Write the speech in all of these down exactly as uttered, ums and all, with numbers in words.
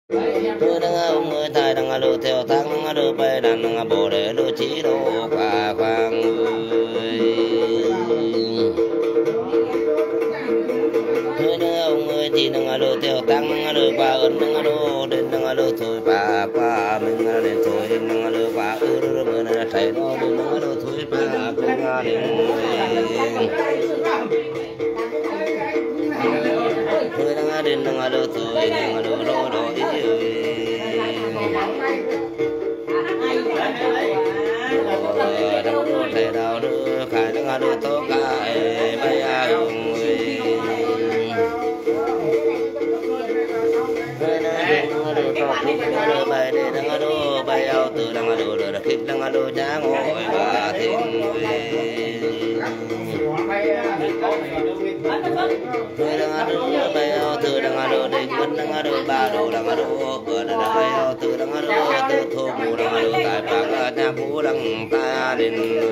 tôi đang ông người tài đang lừa theo tháng đang lừa bay đang bồ để lừa chỉ đồ qua khoang tôi đang ông người thì đang lừa theo tháng đang lừa qua ấn đang lừa đến đang lừa thôi qua qua mình đến thôi đang lừa qua ư rồi mình thấy nó đến đang lừa thôi qua qua đến tôi đang đến đang lừa thôi đang lừa đó đó đang lừa thấy đau đưa khai đang lừa tốt cả bay hồng bay đi đang lừa bay ao từ đang lừa rồi khích đang lừa giá ngồi và thiên tôi đang lừa bay ao từ đang lừa đi quên đang lừa ba đồ đang lừa bữa đang bay ao từ đang lừa từ thô mù đang lừa tại bạc nhà cũ đang ta đến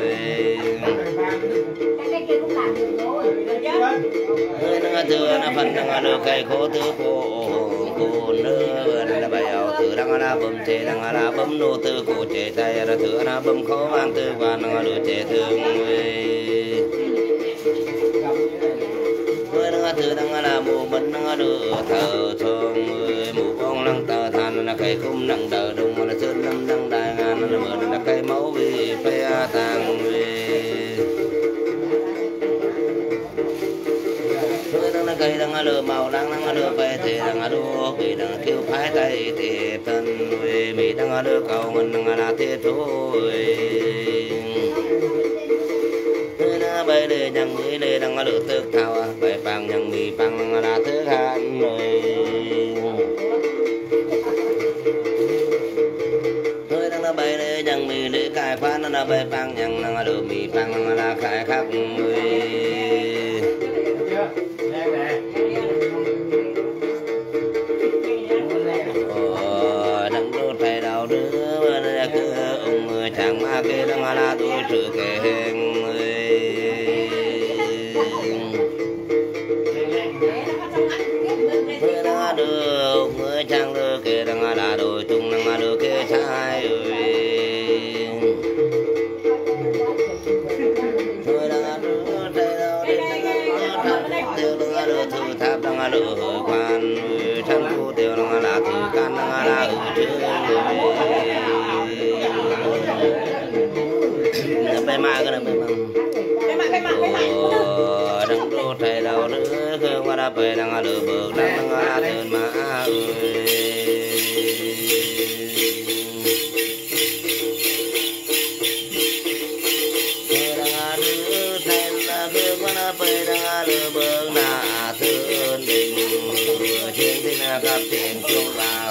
tôi đang từ đang phần đang lừa cây khô từ khô khô nữa đang bay ao từ đang là bấm chế đang là bấm nô từ cổ chế tay là từ là bấm khó mang từ quan đang lừa chế thương từ đang là mù bấn đang đưa thờ thong mù bông lăng tờ than là cây khung nặng tờ đông là sơn lâm đang đại ngàn là mở là cây máu vì phe tàng tôi đang là cây đang lừa màu đang đang lừa về thì đang đua vì đang kêu phái tay thì thân vì đang lừa cầu mình đang là thế thôi bay để nhang mỹ để đang lựa thức thao bay bằng nhang mỹ bằng là thức hạn rồi tôi đang là bay để nhang mỹ để cài phát là bay bằng nhang là lựa mỹ bằng là khai khắc người đang đốt thay đầu đứa và cứ ông người chẳng mà kia đang là tôi sự kề hình đưa người trang đưa kê đang là đôi tung đang đưa kê trái tôi đang đưa tay đâu đến đang tiêu đang đưa thư tháp đang đưa hơi quan trang thu tiêu đang là thư can đang là ở trước bay mai cái này bay mai đang đô thay đầu nữa cứ qua đã về đang lừa bực đang đang tên mà đang đưa thay là cứ qua đã về đang lừa bực na thương đình trên thế nào gặp tiền chung vào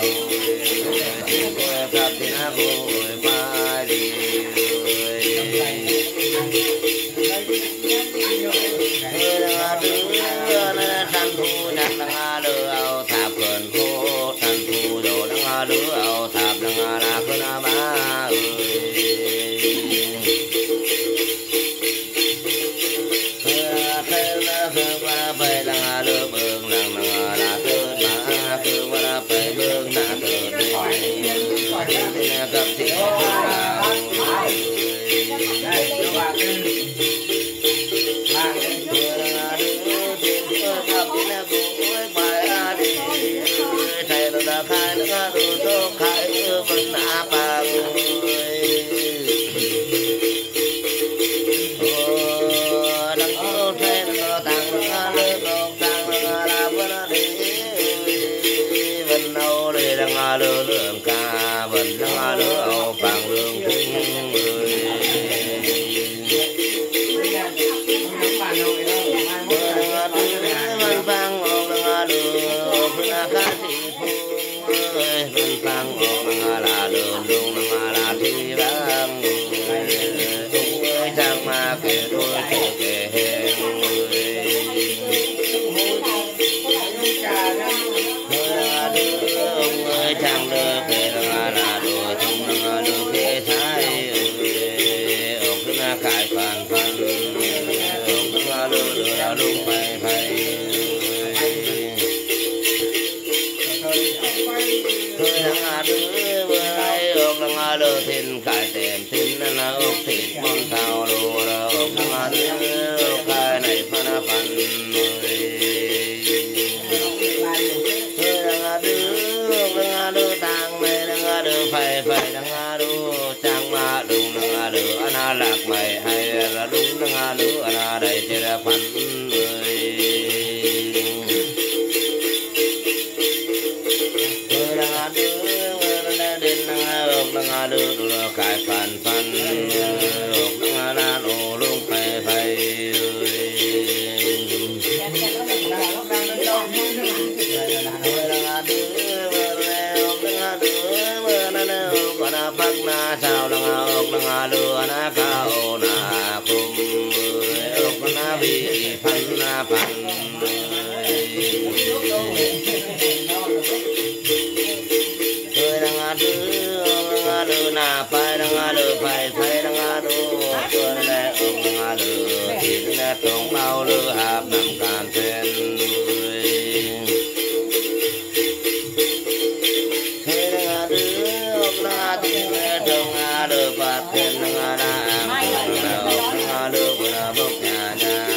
gặp tiền áp bội phai đi thành thu nhạc đang đưa ao tháp gần phố thành thu đồ đang đưa ao tháp đang là khơi na ba khơi na khơi qua về đang đưa bưng đang là thơ mà khơi qua về bưng na thơ đi gặp tiền khai nữa đủ số khai vẫn áp ba đang có thêm nó tăng lên nó tăng là vẫn đi vẫn đâu để đang đưa lượng ca vẫn đang đưa ao bằng đường kinh vẫn vang ông đang đưa vẫn ca sĩ mình phang ngọc là đường đường là thi vang người sang ma kề đôi kề kề hẹn người sang đưa kề là đồ thông đưa kề thái ông cứ na cài phàn phàn ông cứ na đưa đưa đúng phải phải thôi đang à đứa vừa ai ốc đang à lơ thiên khai tèm thiên là ốc thịt món thao đồ là ốc đang à đứa ốc khai này phan à phan thôi đang à đứa ốc đang à đứa tang mày đang à đứa phải phải đang à đứa trang mà đúng đang à đứa anh à lạc mày hay là đúng đang à đứa anh à đây chỉ là phan đang đưa đưa cái phần phần đang là nổ luôn phải phải bắt na sao đang ốc đang đưa na cao na cùng ốc na bị phân na phân thôi đang đưa đưa na phải đang đưa phải phải đang đưa tôi lại ốc đang đưa thịt nè trống bao lư hạp nằm càn trên đưa bát thiên đang đa đang đưa bữa bốc nhà nhà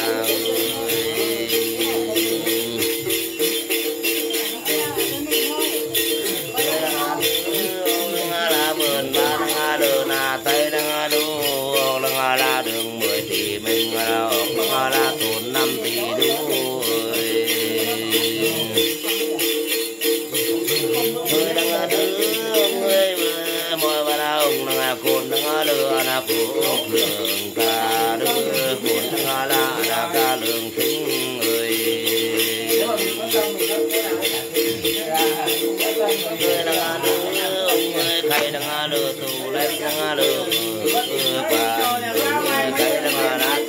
đang là vườn ba đang đưa na tây đang đưa đang là đường mười tỷ mình đang là thôn năm tỷ đu thôi đang đưa người mồi vào ông đang cồn đang lừa na phúc lượng ca đưa cồn đang là na ca lượng kính người người đang đưa ông người khay đang lừa tù lấy đang lừa và người khay đang là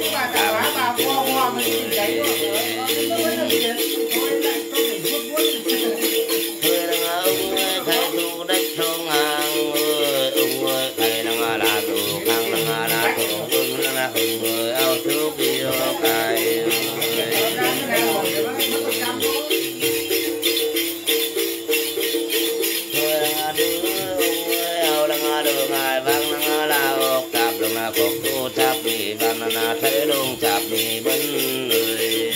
người ao thuốc đi ô cài người đang đưa ao đang đưa ngài vang đang la ốc tạp đang là cột tu chắp bị văn là thấy luôn chắp bị bấn người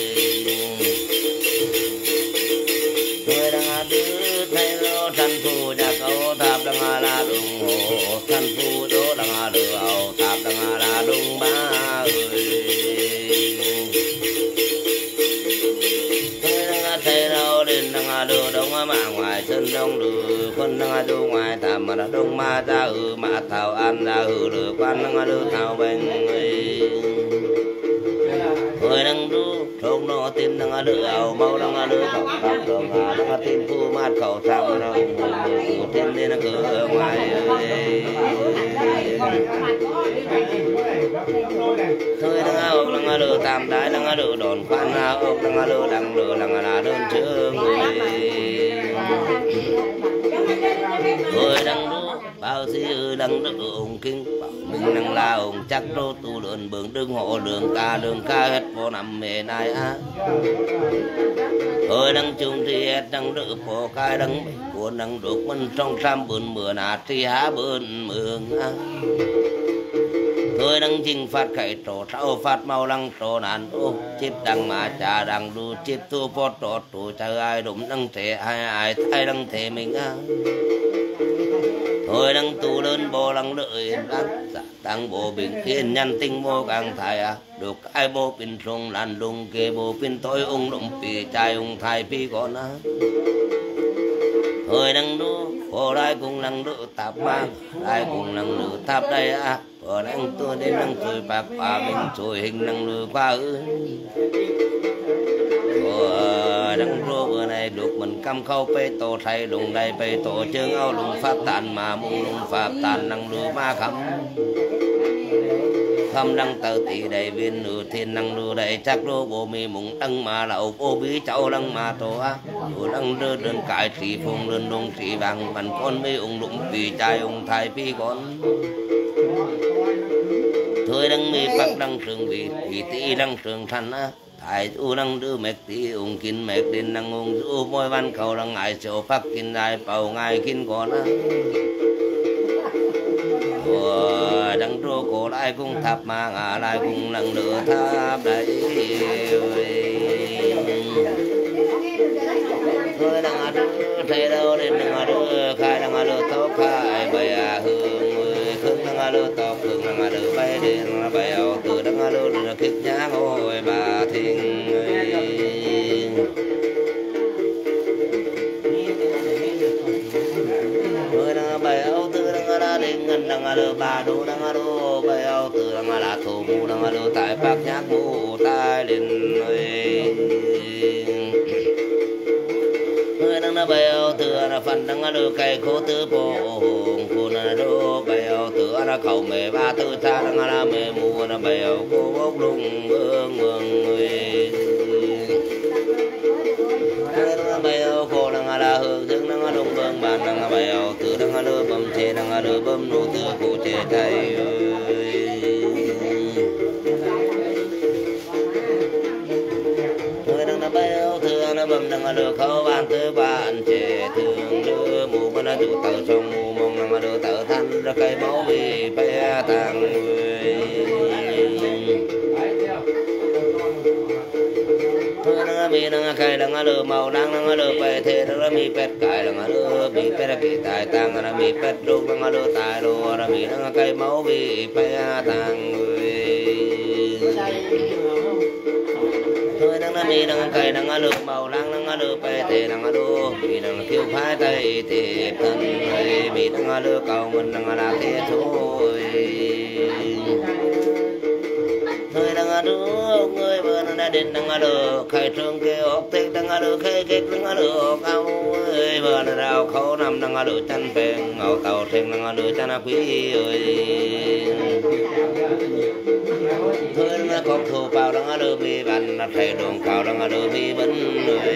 người đang đưa thấy lo thành phu nhà câu tạp đang là đồng hồ thành phu đỗ đang đưa ao tạp đang là đúng ba ơi thấy đâu đến đang đưa đông mà ngoài sân đông đưa quân đang đưa ngoài tạm mà đông ma ra ừ mà thảo ăn ra ừ được quan đang đưa thảo bên người người đang đưa trong nó tin đang đưa ao mau đang đưa khẩu tạp đường đang tin phu mát khẩu sang đâu tin đi nó cửa ngoài thôi đang ốc đang đưa tam đái đang đưa đồn quan ốc đang đưa đang đưa đang là đơn chữ người thôi đang đưa bao nhiêu đang đưa ông kinh mình đang là ông chắc đô tu lượn bường đương hộ đường ca đường ca hết vô nằm mề này á thôi đang chung thì hết đang đưa phổ cai đang cuốn đang được mình trong trăm bươn mưa nát thì há bươn mường á tôi đang chinh phát khải trổ trao phát mau lăng trổ nàn ô chip đang mà trà đang đu chip tu phốt trổ trổ chờ ai đúng đang thể ai ai thay đang thể mình á thôi đang tu lớn bồ lăng đợi đang đang bộ bình yên nhân tinh mô càng thải à được ai bộ pin sông làn lùng kê bộ pin tối ung động pì trai ung thai pì con á thôi đang đu cô đại cùng năng đỡ tạp bang đại cùng năng đỡ tạp đây à ở đang tôi đến năng tôi bạc và mình rồi hình năng lừa qua ư đang rô bữa này được mình cam khâu pe tổ thay lùng đây pe tổ chương ao lùng phát tàn mà mùng lùng phát tàn năng lừa ba khăm khăm đăng tờ tỷ đầy viên nửa thiên năng lừa đầy chắc rô bộ mì mùng đăng mà lậu ô bí cháu đăng mà tổ á rồi đăng đưa đơn cải chỉ phùng đơn đông chỉ vàng phần con mấy ông lũng vì trai ông thay phi con thôi đăng mi bắc đăng trường vì vì tỷ đăng trường thành á thái u năng đưa mẹ tí ung kín mẹ đến năng ung du môi văn cầu năng ngài chỗ phát kín dài bầu ngài kín có năng đăng trô cổ lại cũng tháp mà ngả lại cũng lần nữa tháp đấy thôi đang đưa thấy đâu nên đang đưa khai đang đưa tóc khai bày à hương khương đang đưa tóc khương đang đưa bay đến bay ao từ đang đưa đưa kích nhá ngồi bà thình thôi đang bay ao từ đang ra đến ngân đang đưa bà đô đang đưa bay ao từ đang là thổ mù đang đưa tại bạc nhát mù tai lên nó bèo từ nó phần đang đưa cây khô từ bộ hồng cô nó đô bèo từ nó khẩu mề ba từ cha đang là mề mù nó bèo cô bốc lung mương mương người nó bèo cô đang là hương dương đang đông bương bàn đang bèo từ đang đưa bầm chè đang đưa bầm nụ từ cổ chè thay nó bầm đang đưa khâu ban tư ban trẻ thường đưa mù bên chủ tàu trong mù mong đang đưa tàu thanh ra cây máu vì bé tàng người đang bị đang cây đang đưa màu đang đang đưa bé thế đang bị pet cài đang đưa bị pet bị tài tàng đang bị pet rung đang đưa tài đồ đang bị đang cây máu vì bé tàng người thôi đang mi đang cây đang lược màu đang đang lược bè tề đang đô mi đang kêu phái tây tề thân mi đang lược cầu mình đang là thế thôi thôi đang đô người bên đã đến đang lược khai trương kêu ốc tết đang lược khai kết đang lược cao ơi bên rào khâu nằm đang lược chân phèn ngầu tàu thuyền đang lược chân quý ơi thôi nó con thù vào đang đưa mi bàn thầy đường vào đang đưa mi bấn người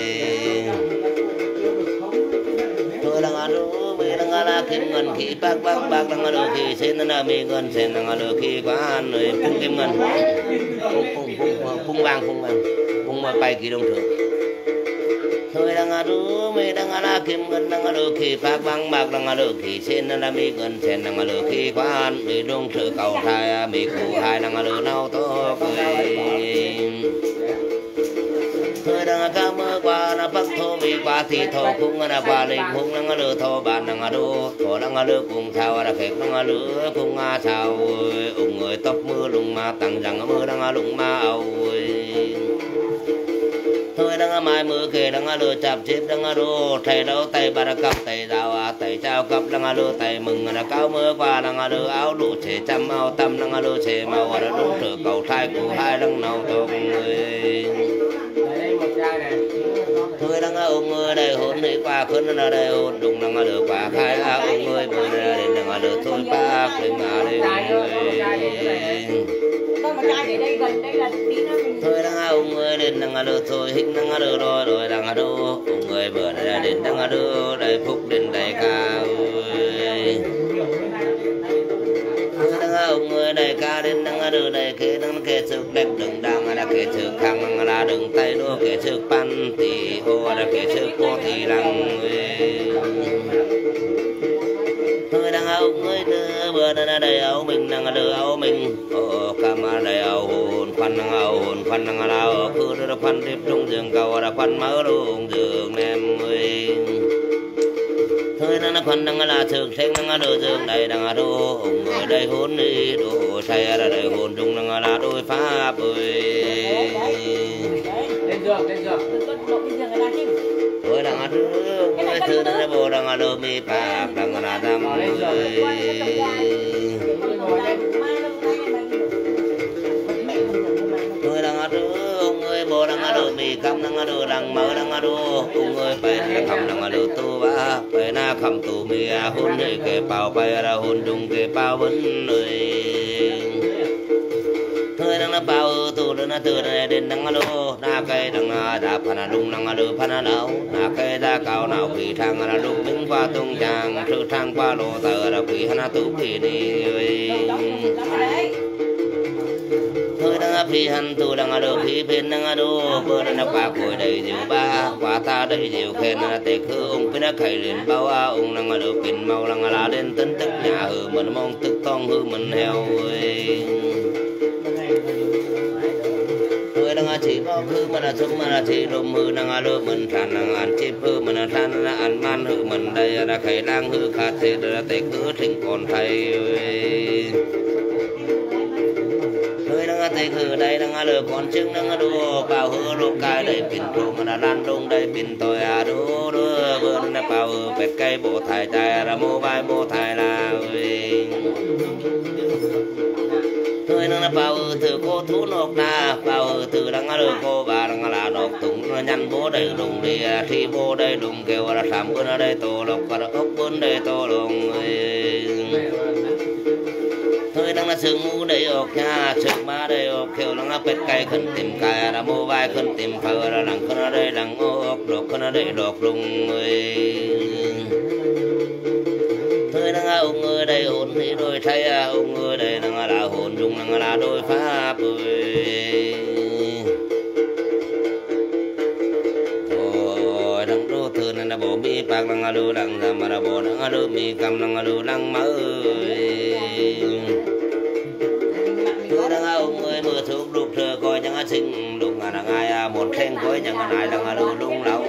thôi đang đưa mi đang là kim ngân khi bác bác bác đang đưa khi xin là mi ngân xin đang đưa khi quá người phung kim ngân phung phung phung vàng phung vàng phung mà bay kỳ đông thượng thôi đang đưa mi đang là kim ngân đang đưa khi bác bác bác đang đưa khi xin là mi ngân xin đang đưa khi quá mi đông thượng cầu thai mi cụ hai đang đưa nâu to thôi đang ca mơ qua na bắc thô mi qua thì thô cũng na qua linh hùng đang đưa thô bàn đang đưa thô đang đưa cùng thao là khép đang đưa cùng nga thao ung người tóc mưa lùng ma tăng rằng mưa đang lùng ma âu thôi đang mai mưa kề đang đưa chạp chếp đang đưa thầy đâu tay bà cặp tay rào tay trao cặp đang đưa tay mừng là cao mưa qua đang đưa áo đủ chế trăm áo tâm đang đưa chế màu là đúng trở cầu thai của hai đang nào to người thôi đang ông người đây hôn đi qua khấn là đây hôn đúng đang đưa qua khai ông người bữa nay đến đang đưa thôi ba đến ngã đây thôi đang ông người đến đang đưa thôi hình đang đưa rồi rồi đang đưa ông người bữa nay đến đang đưa đây phúc đến đây ca ông người đây ca đến đang đưa đây kế đang kế sức đẹp đừng đang là kế sức khang là đừng tay đua kế sức pan thì ô là kế sức cô thì lăng thôi đang ông người đưa bữa đây đây áo mình đang đưa áo mình ô cam đây áo hồn khoăn đang áo hồn khoăn đang áo cứ đưa khoăn tiếp trong giường cầu là khoăn mở luôn giường em ơi thôi nó khoăn đang là thường xanh đang đưa giường đây đang đưa ông người đây hôn đi đồ say là đây hồn chung đang là đôi pháp ơi thôi đang đưa người thứ nó bồ đang đưa mi pháp đang là thăm người thôi đang đưa ông người bồ đang đưa mi cam đang đưa đang mở đang đưa ông người phải cầm đang đưa tu ba phải na cầm tu mi hôn đi cái bao phải là hôn chung cái bao vấn người thôi đang là bao tu đang là từ này đến đang đưa na cây đang đạp phana lung đang đưa phana nào na cây ra cao nào kỳ thang là lúc đứng qua tung chàng sự thang qua lô tờ là kỳ hana tu kỳ đi thôi đang là phi hành tu đang được phi bên đang đô bơ đang qua cội đầy diệu ba qua ta đầy diệu khen là tệ khứ ông bên khai lên bao a ông đang được pin màu đang là lên tính tức nhà hư mình mong tức con hư mình heo người đang chỉ bao hư mình là sống mình là chỉ lùm hư đang được mình than đang ăn chip hư mình là than là ăn man hư mình đây là khai đang hư khát thế là tệ khứ thỉnh còn thầy người đang tây khử đây đang lừa con trứng đang đua bao hứa lục cài đây pin trộm mà lan đông đây pin tôi à đua đua bữa nay bao bẹt cây bộ thải tài là mua vai bộ thải là người đang bao từ cô thú nộp na bao từ đang lừa cô bà đang là nộp tùng nhăn bố đây đùng đi thi bố đây đùng kêu là sắm bữa đây tổ lộc và ốc bún đây tổ lồng thôi đang là sương mù đầy ốc nha sương má đầy ốc kêu đang là pet cây khẩn tìm cài là mua vai khẩn tìm phở là lằng khẩn ở đây lằng ốc đột khẩn ở đây đột lùng thôi đang là ông người đây hồn thì đôi thay ông người đây đang là hồn dung đang là đôi pháp thôi đang đô thường là bộ mi bạc đang là đô đang ra mà là bộ đang là đô mi cầm đang là đô đang mơ tôi đang ông người mưa thuốc đục thừa coi chẳng sinh đụng là ngay một khen coi chẳng này đang đô lung lâu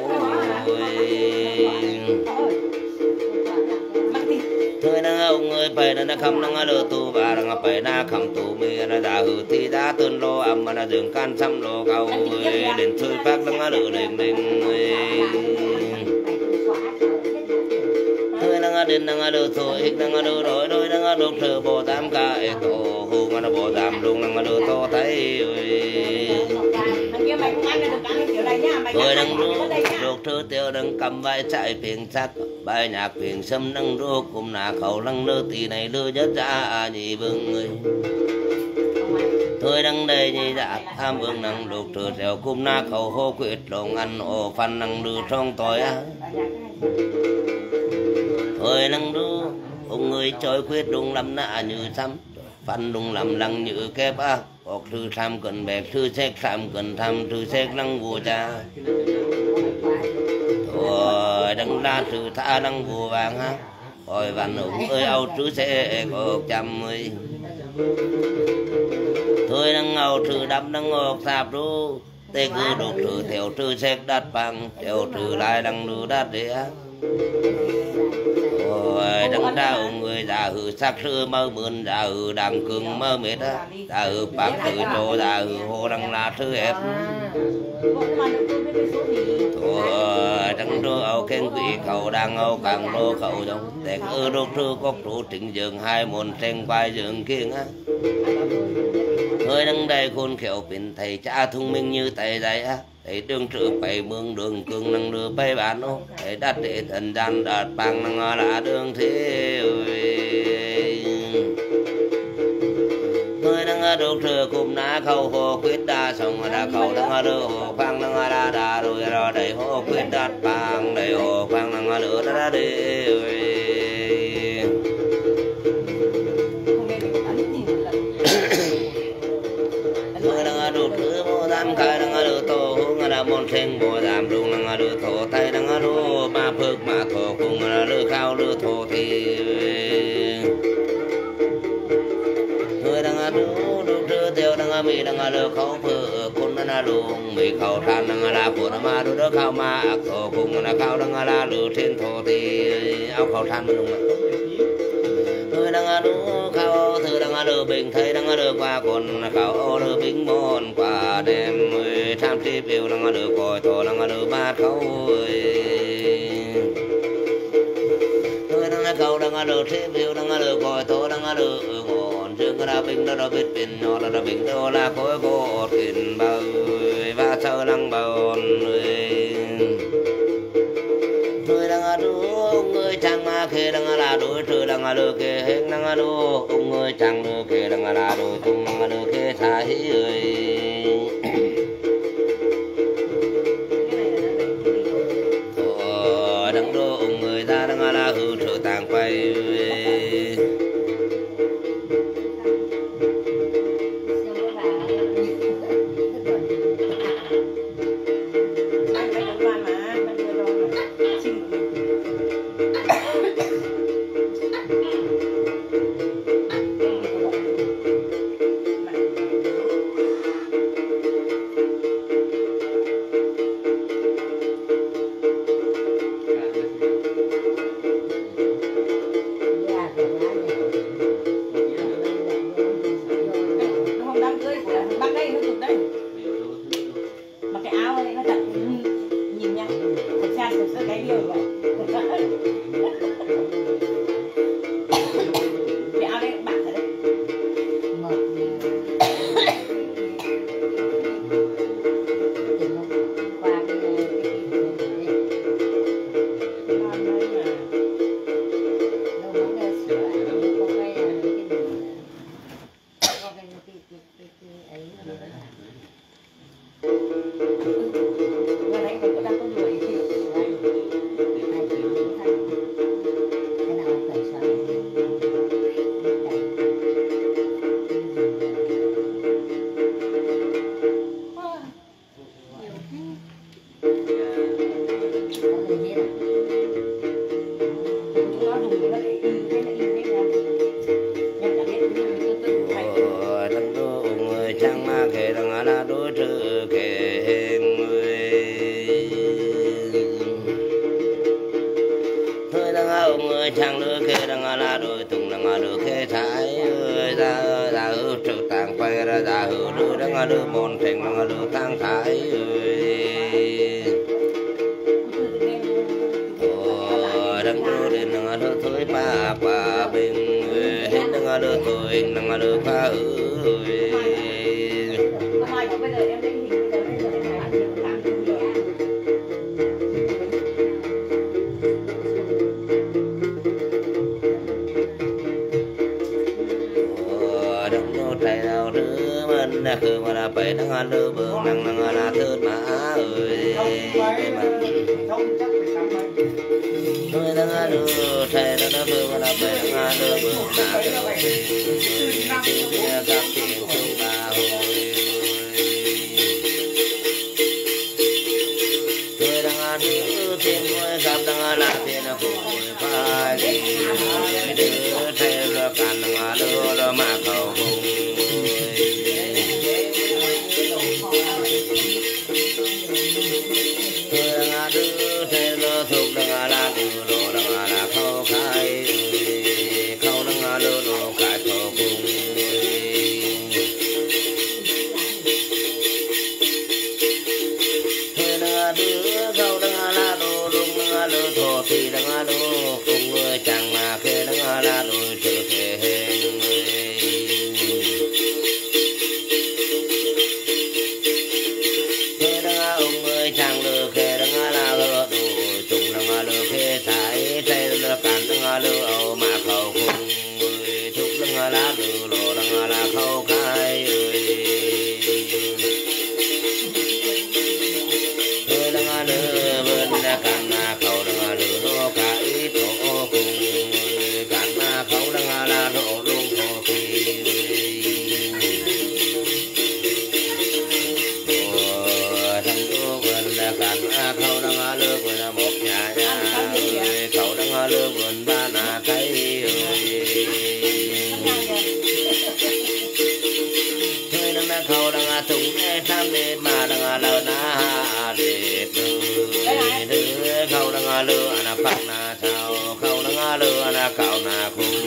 thôi đang ông người phải đang không đang đô tu bà đang phải na không tu mi là đã hư thì đã tuân lô âm mà là dừng can xăm lô cầu người đến chơi phát đang đô lên lên thôi đang đến đang đô thôi đang đô rồi rồi đang đô thừa bộ tam ca tổ hùng mà bộ tam luôn đang đô to thấy rồi đang đô thừa tiêu đang cầm vai chạy phiền sắc bài nhạc phiền sâm đang đô cùng là khẩu lăng lơ tì này lơ nhất ra nhị vương người thôi đang đây nhị dạ tham vương năng đô thừa theo cùng na khẩu hô quyết lòng ăn ổ phan năng đưa trong tối thôi năng đô ông người trôi quyết đúng lắm nạ như sắm phan đúng lắm lăng như kép á hoặc thư tham cần bẹt thư xét tham cần tham thư xét lăng vua cha thôi đang la thư tha lăng vua vàng ha rồi văn ông ơi âu trứ sẽ có trăm mươi thôi đang âu trừ đắp đang ngọc sạp đô tê cứ đột trừ theo trừ xét đắt bằng theo trừ lại đang lưu đắt đấy rồi đang ra ông người già hư sắc sư mơ mượn già hư đang cưng mơ mệt á già hư bạc hư trô già hư hồ đang là thư ép rồi đang đô âu khen quỷ khẩu đang âu càng đô khẩu giống để cứ đô trư cốc trụ trịnh dường hai môn sen quay dường kiêng á hơi đang đây khôn khéo bình thầy cha thông minh như thầy dạy á thầy đường trữ bảy mương đường cường năng đưa bay bán ô thầy đắt để thần gian đạt bằng năng là đường thế hơi đang đô thừa cùng ná khâu hồ quyết đa xong đã khâu đang đưa hồ khoang đang đa đa rồi rồi đẩy hồ quyết đạt bằng đẩy hồ khoang đang lửa đã đi đột cứ bộ tam khai đang ở tổ hung là môn sen bộ giảm đúng đang ở thổ tay đang ở đô ma phước mà thổ cùng là lư khao lư thổ thì người đang ở đô đô trưa tiêu đang ở mi đang ở khâu phượng con đang ở luồng mi khâu than đang ở la của nó ma đô đô khao ma ác thổ cùng là khao đang ở la lư trên thổ thì áo khâu than mà đúng không người đang ở đô khao thư đang ở bình thấy đang ở qua còn khao ô lư bình môn qua đêm tham tri biểu đang ở coi thổ đang ở ba khâu người đang ở khâu đang ở tri biểu đang ở coi thổ đang ở ngọn dương ra bình đó biết bình nhỏ là bình đó là khối cột kìm bao và sơ lăng bao người đang ở ông người chẳng mà khi đang là đối trừ đang là được kê hết đang là ông người chẳng được kê đang là đối cùng đang là được kê thái ơi ờ đang đô ông người ta đang là hư trở tàng quay ông ơi chàng lứa kê đang là đôi tùng đang lứa kê thái ơi ra ra hư trực tàng quay ra ra hư lứa đang lứa môn thành đang lứa tang thái ơi ôi đang lứa đến đang lứa thôi ba ba bên hết đang lứa thôi đang lứa ba ơi là khơi mà là phải đang ăn lơ bờ năng năng là thớt má ơi tôi đang ăn lơ thầy đang ăn bờ mà là phải đang ăn lơ bờ là cái các chuyện chúng ta hồi tôi đang ăn lơ tiền tôi gặp đang ăn là tiền là hồi phải đi đưa thầy là cản đang ăn lơ là mà cầu thì đang ở đâu cùng người chẳng mà khi đang ở là đôi trở về khi đang ở ông người chẳng lừa khi đang ở là lừa đôi chúng đang ở lừa khi thái tay lừa cản đang ở lừa âu mà khâu cùng người chúc đang ở là lừa lừa đang ở là khâu khai người đang ở lừa bên là cản là khâu đang ở lừa nó cái tổ cùng cản là khâu đang ở là độ luôn khâu kỳ thằng cô bên là cản là khâu đang ở lừa bên là một nhà nhà khâu đang ở lừa bên ba là cái thôi đang là khâu đang ở tung tham để mà đang ở lừa na để đưa khâu đang ở lừa na phát na sao khâu đang ở lừa na khâu na cùng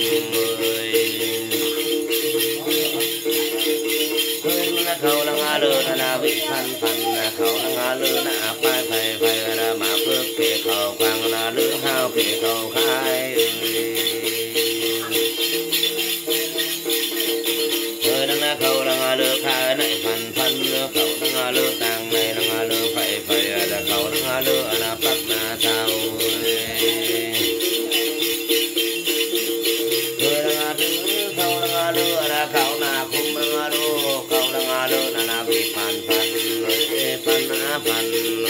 khâu đang ở lừa na bị phan phan khâu đang ở lừa na phai phai phai na mà phước kề khâu quang na lừa hao kề khâu khai người đang là khâu đang ở lừa khai này phan phan khâu đang ở lừa tang này đang ở lừa phai phai là khâu đang ở lừa na phát na sao người đang ở lừa khâu đang ở lừa na khâu na cùng đang ở lừa khâu đang ở lừa na na bị phan phan phan na phan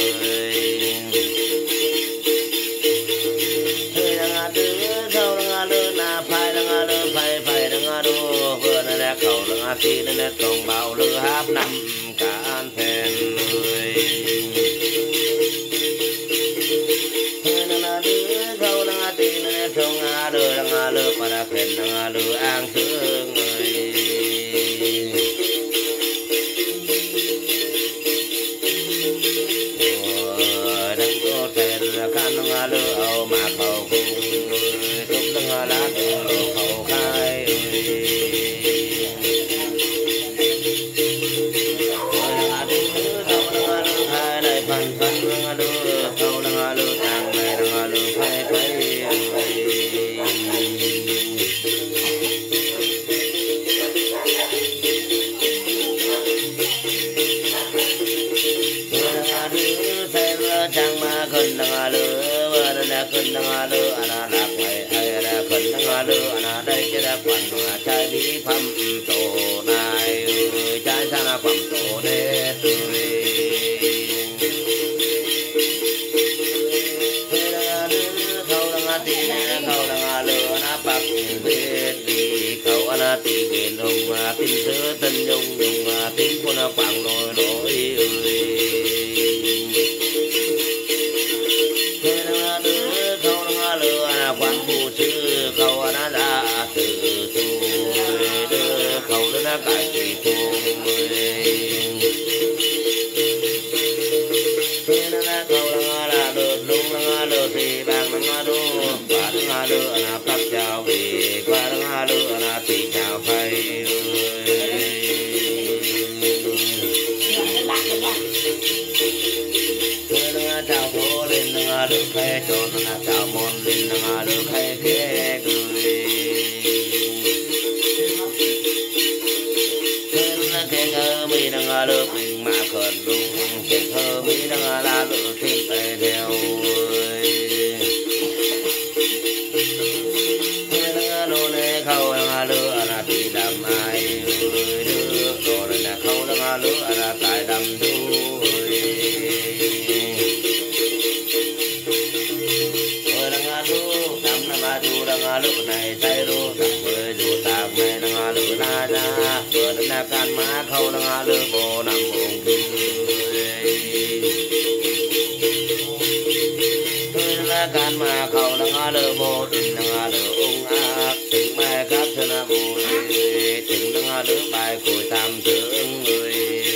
khẩu lưng ti nên tông bao lư háp năm cả an phèn người nên là đứa khẩu lưng ti nên tông a lư lưng a lư và là phèn lưng a lư an thương người đang có phèn là can lưng a lư âu mà khẩu cùng túc lưng a lá lư khẩu khai khẩn đang ở lừa anh lạc mày hay là khẩn đang ở lừa anh đây chỉ là phần trái bí phẩm tổ này trái sang là phẩm tổ đế tươi khâu đang ở tì khâu đang ở lừa anh bạc biết đi khâu anh tì biển hùng tin sớ tân nhung nhung tin con quảng nổi nổi quán phù sư khâu ana ra từ tu đưa khâu nó cải tùy tuồng thế nó khâu nó là được đúng nó được thì bằng nó đúng và nó ngà lửa là các chào về qua ngà lửa là tỷ chào phay ngà chào thô lên ngà lửa khay tròn ngà chào mòn lên ngà lửa khay ghé cười cái ngơ mi đang ngà lửa mình mà còn đúng cái thơ mi đang ngà la lửa trên tay theo khâu là lửa là thì đầm ai đưa rồi là khâu là lửa là tại đầm du rồi đang du đầm là ba du đang lửa này tay du đầm với du tạc này đang lửa la ra rồi là can má khâu là lửa bồ nằm ung kinh rồi là can má khâu là lửa bồ tình là lửa ung ác tình mai các thân là bồ tình là lửa bài cội tam tướng người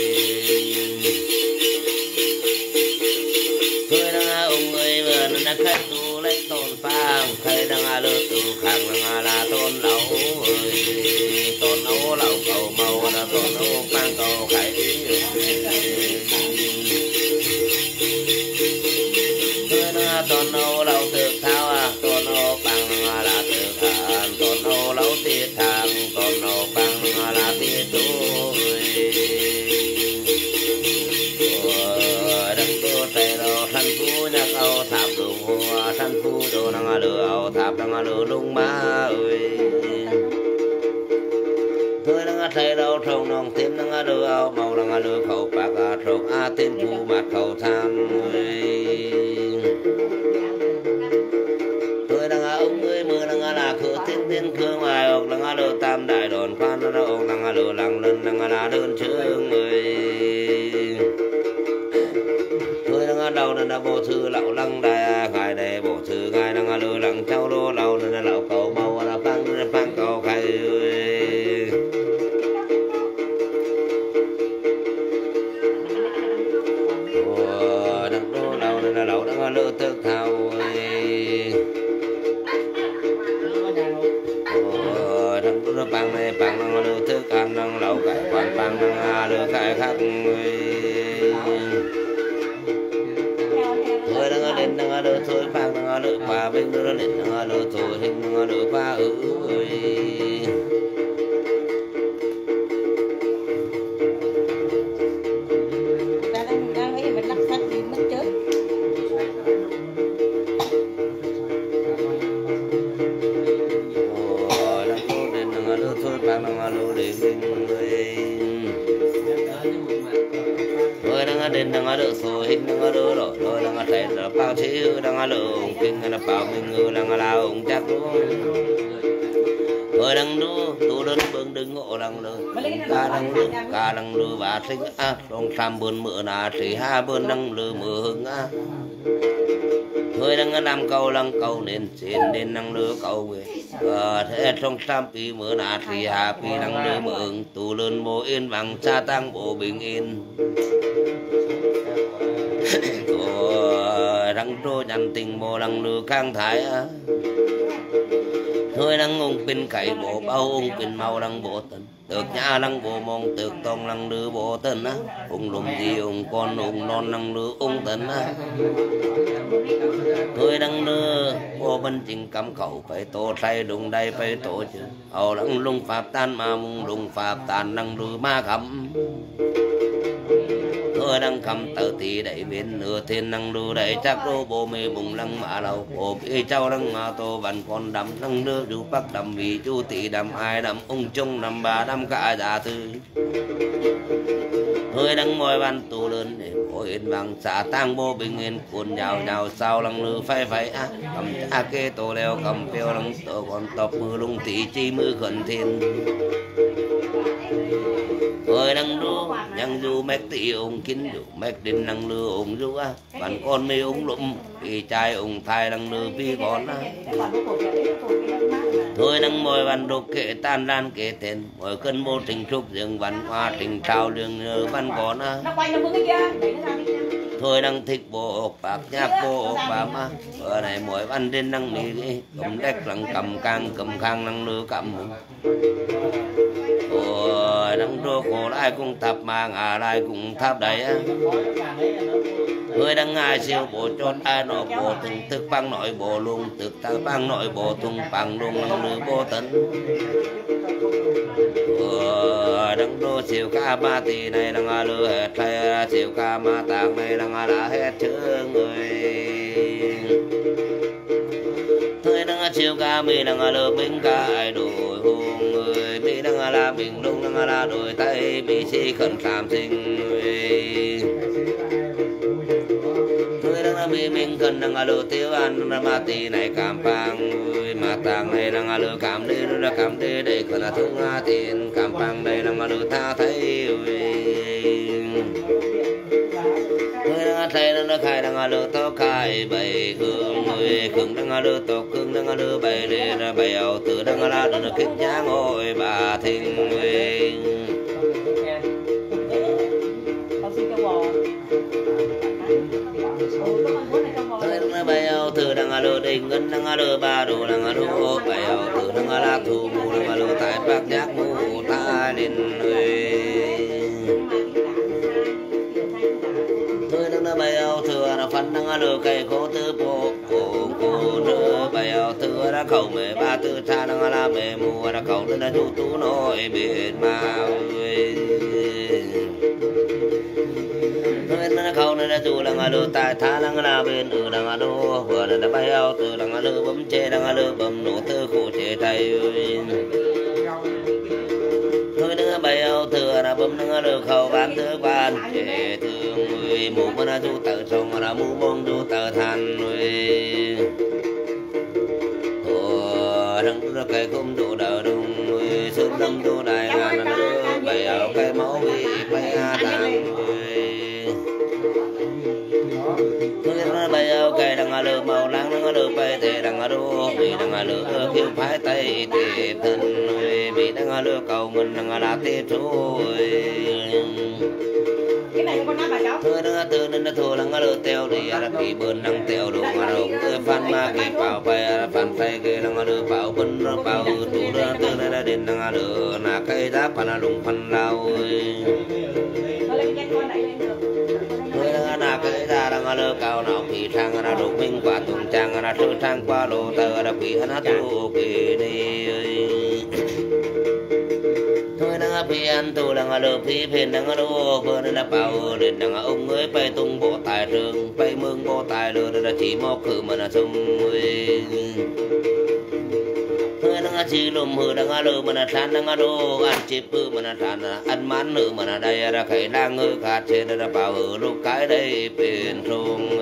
người đang ung người vừa là khách tu lấy tôn phang thầy đang lửa tu khang là là tôn lão tôn lão lão cầu màu là tôn lão phang cầu khải tôn lão lão thực thao à tôn lão bằng là thực hành tôn lão lão tiết thang tôn lão bằng là tiết tu đăng tu tây đồ thân phú nhắc âu tháp đủ hoa thân phú đồ năng lửa âu tháp năng lửa lung ba ơi thôi năng thầy đâu trông nòng tím năng lửa âu màu năng lửa khẩu bạc à trông a tím phú mặt khẩu tham ông người mưa đang là cửa thiên thiên khương ngoài ốc đang lửa tam đại đồn khoan nó ốc đang lửa lăng lên đang là đơn chương người thôi đang đầu nên là bộ thư lão lăng đại khai đề bộ thư khai đang lửa lăng châu đô đầu nên là lão cầu màu là phăng phăng cầu khai đang đô đầu nên là lão đang lửa tức thao nó bằng này bằng năng lửa thức ăn năng lẩu cải quan bằng năng lửa cải khác người đang lên đang lửa thôi bằng năng lửa qua bên lửa lên năng lửa thôi hình năng lửa qua ư đến đang lửa số hình đang lửa rồi rồi đang thấy là bao chiếu đang lửa kinh là bao mình người đang là ông chắc luôn rồi đang đu tu đơn bưng đứng ngộ đang lửa ca đang lửa ca đang lửa và sinh á trong trăm bươn mưa là chỉ hai bươn đang lửa mưa hưng á người đang làm cầu lăng cầu nên trên đến năng lửa cầu về thế trong trăm pi mưa là chỉ hai pi năng lửa mưa hưng tu đơn bộ yên bằng cha tăng bộ bình yên răng trôi nhằn tình bộ lăng lửa khang thái á thôi lăng ông pin cày bộ bao ông pin màu lăng bộ tần được nhà lăng bộ mong được tông lăng lửa bộ tần á ông lùm gì ông con ông non lăng lửa ông tần á thôi lăng lửa bộ bên trình cắm khẩu phải tổ say đùng đây phải tổ chứ ầu lăng lung pháp tan mà mùng lung pháp tan lăng lửa ma khắm thôi đang cầm tờ tí đẩy bên nửa thiên năng lưu đẩy chắc đô bố mê bùng lăng mã lầu bố bê cháu lăng mà tô văn con đâm lăng đưa chú bắc đâm vì chú tỷ đâm ai đâm ông chung đâm bà đâm cả giả thư thôi đang ngồi văn tù lớn để có yên bằng xã tăng bố bình yên cuốn nhào nhào sao lăng lưu phai phai á cầm cha kê tô leo cầm phiêu lăng tổ còn tộc mưa lung tỷ chi mưa khẩn thiên rồi đang đu nhang du mét tỷ ông kín du mét đến năng lừa ông du á bạn con mê ông lụm vì trai ông thai năng lừa vì con á thôi đang mồi bạn đục kệ tan lan kệ tiền mỗi cơn mô trình trúc rừng văn hoa trình trào rừng văn con á thôi đang thích bộ bạc nhạc bộ bà má bữa này mỗi ban đêm đang mì cầm đếch lăng cầm càng cầm khang năng lư cầm ôi đang đô cổ lại cũng thập mang à lại cũng tháp đấy á người đang ngài siêu bộ chốt ai nội bộ từng thức băng nội bộ luôn thực ta băng nội bộ tung bằng luôn năng lư bộ tấn ôi đang đô siêu ca ba tỷ này đang lư hết thay siêu ca ma tàng này đang là hết chương người người đang siêu ca mi đang lư binh ca ai đổi hùng người mi đang là bình đông đang là đổi tay mi si khẩn cảm sinh người người đang mi mình cần đang lư tiêu ăn ma tỷ này cảm phang người ma tàng này đang lư cảm đi là cảm đi để còn là thương tiền cảm phang đây đang lư tha thấy người đang thấy nó khai đang lư to khai bảy hương người khương đang lư to khương đang lư bảy lê ra bảy ảo tử đang là được kinh giá ngồi bà thình người bảy ảo tử đang lư đình ngân đang lư ba đồ đang lư bảy ảo tử đang là thu mù đang lư tại bạc nhạc mù ta lên người bảy ảo thừa là phân đang lừa cây cố tư bộ cổ cổ đưa bảy ảo thừa đã khẩu mẹ ba tư cha đang là mẹ mùa đã khẩu lên là du tú nội biển mà ơi người nó khẩu nên là du đang lừa tại tha đang là bên ở đang đô vừa là bảy ảo thừa đang lừa bấm chê đang lừa bấm nổ tư khổ chê tay thôi nữa bảy ảo thừa là bấm đang lừa khẩu bán thứ ban chê thương người mù mà du tự sông là mù bông du tự thành người thua răng ra cây không đủ đầu đúng người sơn lâm du đại ngàn là đưa bảy ảo cây máu bị bay tàng người người bảy ảo cây đang lừa màu láng đang lừa bay tề đang lừa bị đang lừa kêu phái tay tề thân người bị đang lừa cầu mình đang là tê trôi thôi nó từ nên nó thua lăng lơ teo đi là kỳ bơn đang teo đồ mà đồ cứ phan ma kỳ bảo bay phan tay cái lăng lơ bảo bân nó bảo tụ đó từ đây là đến lăng lơ là cây đá phan là lùng phan lao thôi nó là cây đá lăng lơ cao nào kỳ trang là đồ minh quả tùng trang là thư trang qua lô tờ là kỳ hắn tu kỳ đi thôi đang phi ăn tu đang lừa phi phiền đang đô vừa nên là bảo đến đang ông ấy bay tung bộ tài trường bay mương bộ tài lừa là chỉ một khử mà là sung thôi đang chỉ lùm hư đang lừa mà là san đang đô ăn chip hư mà là san ăn mán nữa mà là đây là khẩy đang ngư khát trên là bảo hư lúc cái đây phiền sung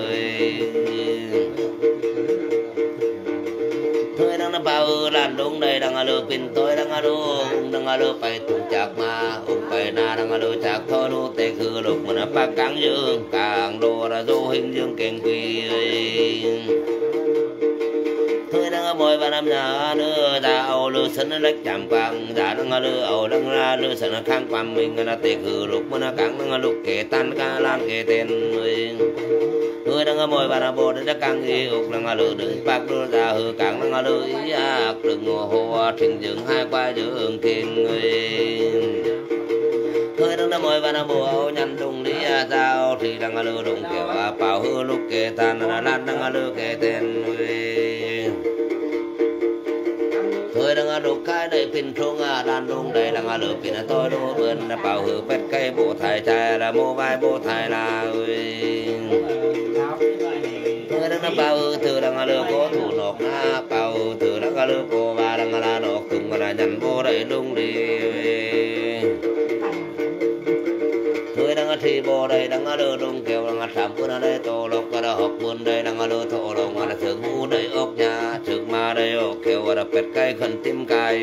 thôi đang bảo làm đúng đây đang lừa pin tôi đang đô đang lừa phải tung chạc mà ông phải na đang lừa chạc thôi đô tê khử lục mà nó bạc cáng dương càng đồ là dô hình dương kèn quỳ thôi đang mồi và năm nhà nữa đào lừa sân nó lách chạm quang giả đang lừa ẩu đang ra lừa sân nó khang quang mình là tê khử lục mà nó cáng đang lục kể tan ca lan kể tên người người đang mồi và nó bồ đã càng yêu đang lừa đừng bạc lừa ra hư càng đang lừa ý ác đừng ngô hồ trình dựng hai quai đường kiên người người đang mồi và nó bồ nhăn đùng đi giao thì đang lừa đùng kiểu bảo hư lúc kể tan là lan đang lừa kể tên người người đang đục cái đây pin trung đàn đùng đây đang lừa pin tôi đô bên bảo hư pet cây bộ thái trai là mô vai bộ thái là người đang bảo từ đang lừa có thủ nọc na bảo từ đang lừa cô và đang là nọc cùng là nhằn vô đây đung đi người đang thi bò đây đang lừa đung kêu đang sắm bữa đây tổ lộc và học buồn đây đang lừa thổ đồng là thường u đây ốc nhà trước mà đây ốc kêu và pet cây khẩn tim cài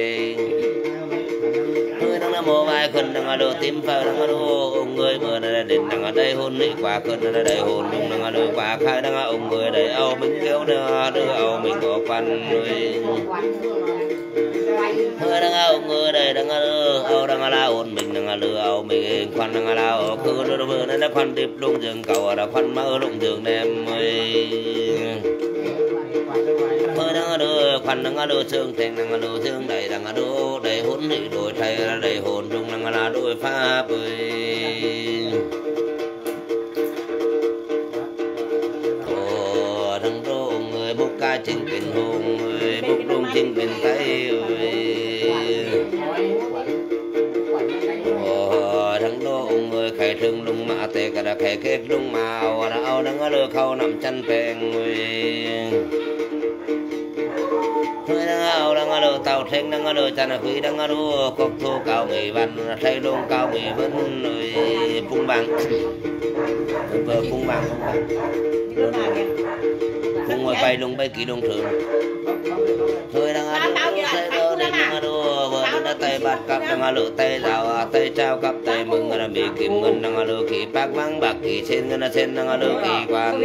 người đang mô vai khẩn đang lừa tim phơi đang lừa ông người mưa này đến đang đây hôn đi qua khẩn đây hôn đúng đang lừa qua khai đang ông người đây âu mình kêu đưa đưa âu mình có quan người hơi đang ao người đây đang ao ao đang lao ổn mình đang lừa ao mình khoan đang lao cứ đưa đưa nên nó khoan tiếp lung giường cầu là khoan mơ lung giường em ơi hơi đang đưa khoan đang đưa xương thành đang đưa xương đầy đang đưa đầy hồn thì đôi thay đầy hồn trung đang là đôi pháp ơi ồ thằng rô người bốc ca chính quyền hùng người bốc đông chính quyền tây ơi ồ thằng rô người khai thương lung mà tê cả đã khai kết lung màu áo đang đưa khâu nằm chân phèn người thôi đang ao đang đưa tàu thuyền đang đưa chân khí đang đưa cốc thu cao mỹ văn thay lung cao mỹ vẫn người phung bằng vừa phung bằng phung bằng phung ngồi bay lung bay kỳ lung thường thôi đang đưa tay đô đi đang đưa vừa đã tay bắt cặp đang đưa tay rào tay trao cặp tay mừng là bị kiếm ngân đang đưa kỳ bác vắng bạc kỳ trên ngân trên đang đưa kỳ quan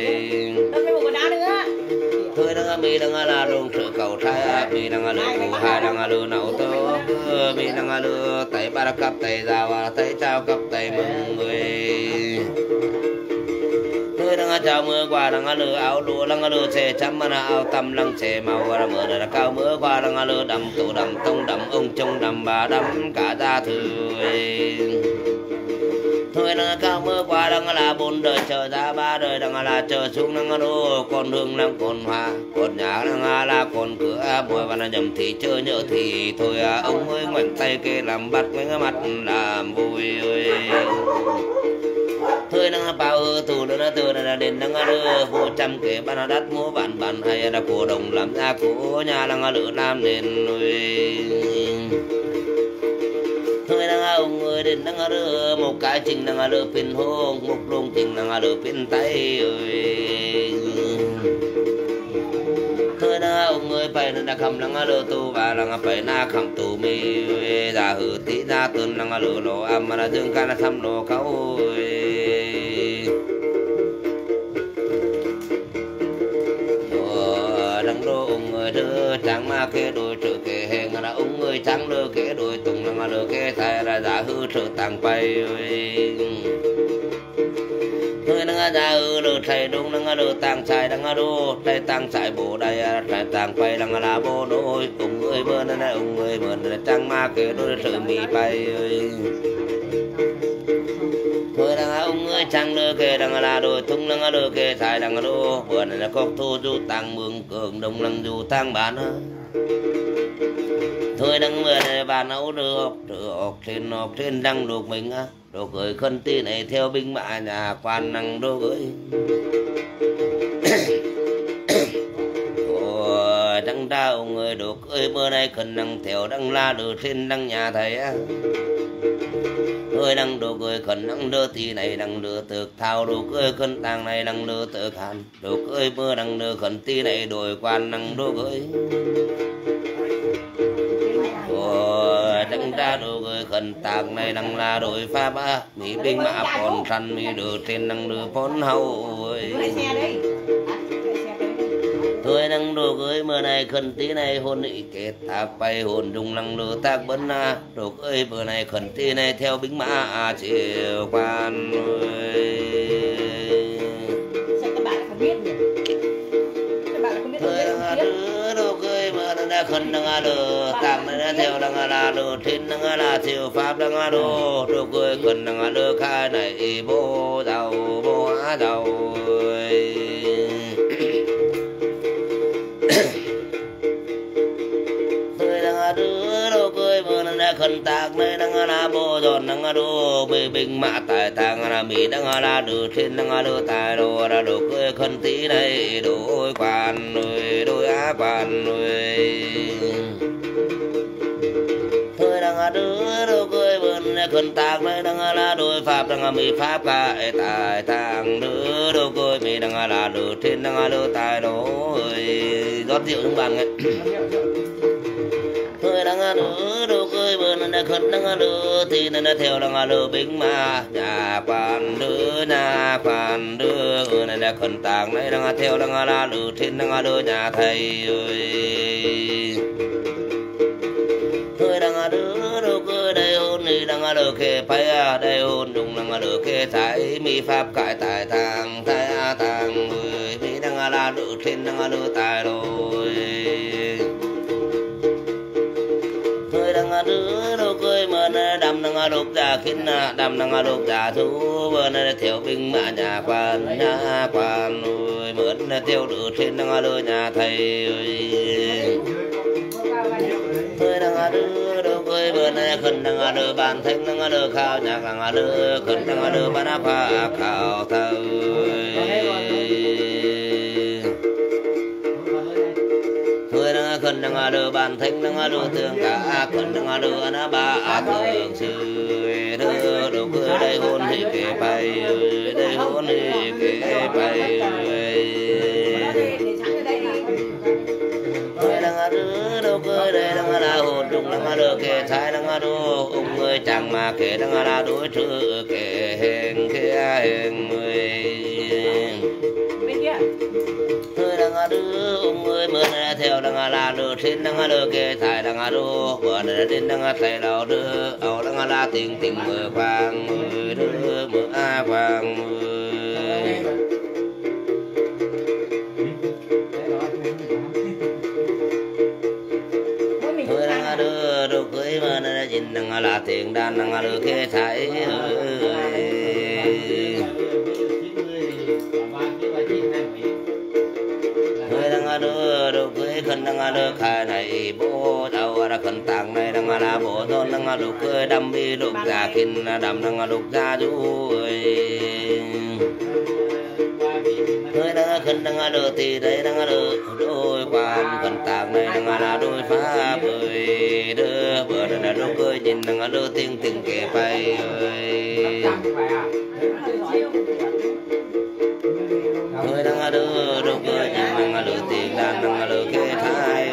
thôi đang bị đang là đường sự cầu trai bị đang là cụ hai đang là nấu tớ bị đang là tay bắt cặp tay rào tay trao cặp tay mừng người tôi đang chào mưa qua đang lừa áo lụa đang lừa xe chấm mà áo tăm lăng xe màu qua mưa là cao mưa qua đang lừa đầm tủ đầm tông đầm ông trông đầm bà đầm cả gia thừa thôi đang cao mưa qua đang là bốn đời chờ ra ba đời đang là chờ xuống đang đô con hương đang còn hoa còn nhà đang là còn cửa mùa và là nhầm thì chơi nhớ thì thôi ông ơi ngoảnh tay kê làm bắt với mặt làm vui ơi thôi đang bao tù nữa nó từ là đến đang đưa vô trăm kể ban đất mua bản bản hay là cổ đồng làm ra cổ nhà đang lửa nam nên nuôi thôi đang ông người đến đang đưa một cái trình đang đưa pin hông một lông trình đang đưa pin tay ơi thôi đang ông người phải là cầm đang đưa tu và đang phải na cầm tu mi ra hử tí ra tuần đang đưa lộ âm mà là dương ca là thăm lộ khâu đang đô ông người đưa trắng mà kê đôi trợ kê hẹn là ông người trắng đưa kê đôi tùng là đưa kê thay là giả hư trợ tàng bay thôi đang giả hư đưa thầy đúng đang đưa tàng xài đang đô thầy tàng xài bố đây thầy tàng bay đang là bố đôi cùng người mơ nên là ông người mơ là trắng mà kê đôi trợ mì bay thôi đang ông người trắng đưa kê đang là đôi tung đang đưa kê xài đang đô vừa này là cốc thu du tăng mương cường đông lăng du tăng bán thôi đang vừa này bàn ấu được được trên học trên đang được mình á đồ gửi khân ti này theo binh mã nhà quan năng đồ gửi ôi đang ra ông người đồ ơi bữa nay cần năng theo đang la được trên đang nhà thầy á tôi đang đồ cười khẩn đang đưa thì này đang đưa thực thao đồ cười khẩn tàng này đang đưa thực hàn đồ cười mưa đang đưa khẩn ti này đổi quan đang đồ cười ôi đang ra đồ cười khẩn tàng này đang là đổi pha ba mỹ binh mã còn săn mỹ đưa trên đang đưa phốn hậu tôi đang đồ cưới mưa này khẩn tí này hôn ý kết tác bay hồn trung năng đưa tác bấn na đồ cưới bữa này khẩn tí này theo bính mã chiều quan sao các bạn không biết nhỉ? Các bạn không biết tôi đang đưa đồ cưới mưa này khẩn đang đưa tác này theo đang là đưa thiên đang là chiều pháp đang đồ đồ cưới khẩn đang đưa khai này bố giàu bố á giàu tôi đang đưa đồ cười mưa đang khẩn tạc nơi đang là bố giòn đang đồ bề bình mã tài tàng là mỹ đang là đưa trên đang đưa tài đồ là đồ cười khẩn tí này đôi quan người đôi á quan người tôi đang đưa đồ cười mưa đang khẩn tạc nơi đang là đôi pháp đang mỹ pháp cái tài tàng đưa đồ cười mỹ đang là đưa trên đang đưa tài đồ rót rượu trong bàn ấy tôi đang đưa đồ cười bữa đang khẩn đang đưa thì đang theo đang đưa bính mà nhà quan đưa nhà quan đưa người này đang khẩn tàng này đang theo đang là đưa trên đang đưa nhà thầy ơi năng được kê phải đây hôn đùng năng được kê thái mi pháp cải tại thang thái thang người mi năng là được trên năng được tài rồi người năng được đâu cười mà đầm năng được già kinh đầm năng được già thú vừa nơi theo binh mà nhà quan nhà quan người mượn theo được trên năng được nhà thầy người năng được đâu cười vừa nơi khẩn năng được bàn thanh năng được khao nhạc năng được khẩn năng được bàn áp khao thơ người đang khẩn đang đưa bàn thanh đang đưa tương cả khẩn đang đưa nó ba tương sư đưa đồ cứ đây hôn thì kể bay đây hôn thì kể bay người đang đưa đồ cứ đây đang là hồn trùng đang đưa kể thái đang đưa ông người chẳng mà kể đang là đối trừ kể hình kia hình người người đang đưa ông người mượn theo đang là đưa trên đang đưa kê thái đang đưa vừa đến đang thầy đầu đưa ảo đang là tình tình mưa vàng mưa đưa mưa a vàng người đang đưa đồ cưới mà nó nhìn đang là tiền đan đang đưa kê thái đưa đồ cưới khẩn đang đưa khai này bố đâu ra khẩn tàng này đang là bố thôn đang đồ cưới đâm đi lục già kinh đâm đang lục gia chú người đang khẩn đang đưa thì đấy đang đưa đôi quan khẩn tàng này đang là đôi phá bơi đưa bữa là đồ cưới nhìn đang đưa tiếng tiếng kể bay người đang đưa đồ cưới nhìn đang đưa tiếng đàn đang đưa kê thái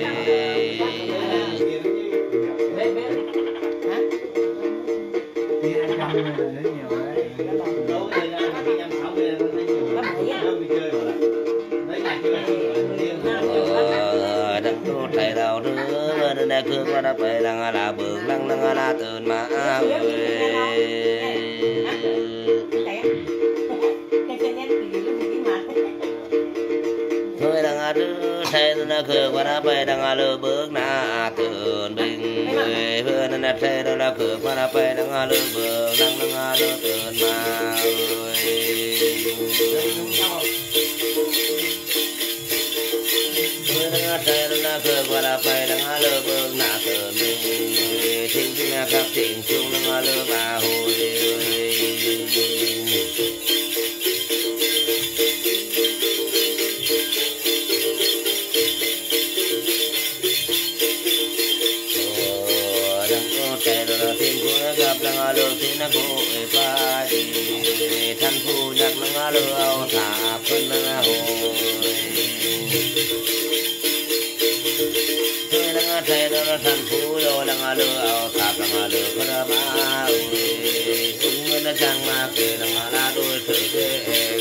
đang tu thầy đầu đưa nên đây cứ qua đã về đang là bường đang đang là tường mà người đang đưa thầy nó cứ qua đã về đang lừa bước na tường bình người vừa nên là thầy đó là cứ qua đã về đang lừa bước đang đang lừa tường mà người đang thầy đó là cứ qua đã về đang lừa bước na tường bình thiên thiên các thiên chung đang lừa bà hồi gặp đang lừa thì nó cũng phải đi thành phu nhạc đang lừa ao thả phân đang hồi người đang thấy đó là thành phu rồi đang lừa ao thả đang lừa có ra má cũng người nó chẳng mà kể đang là đôi thử thế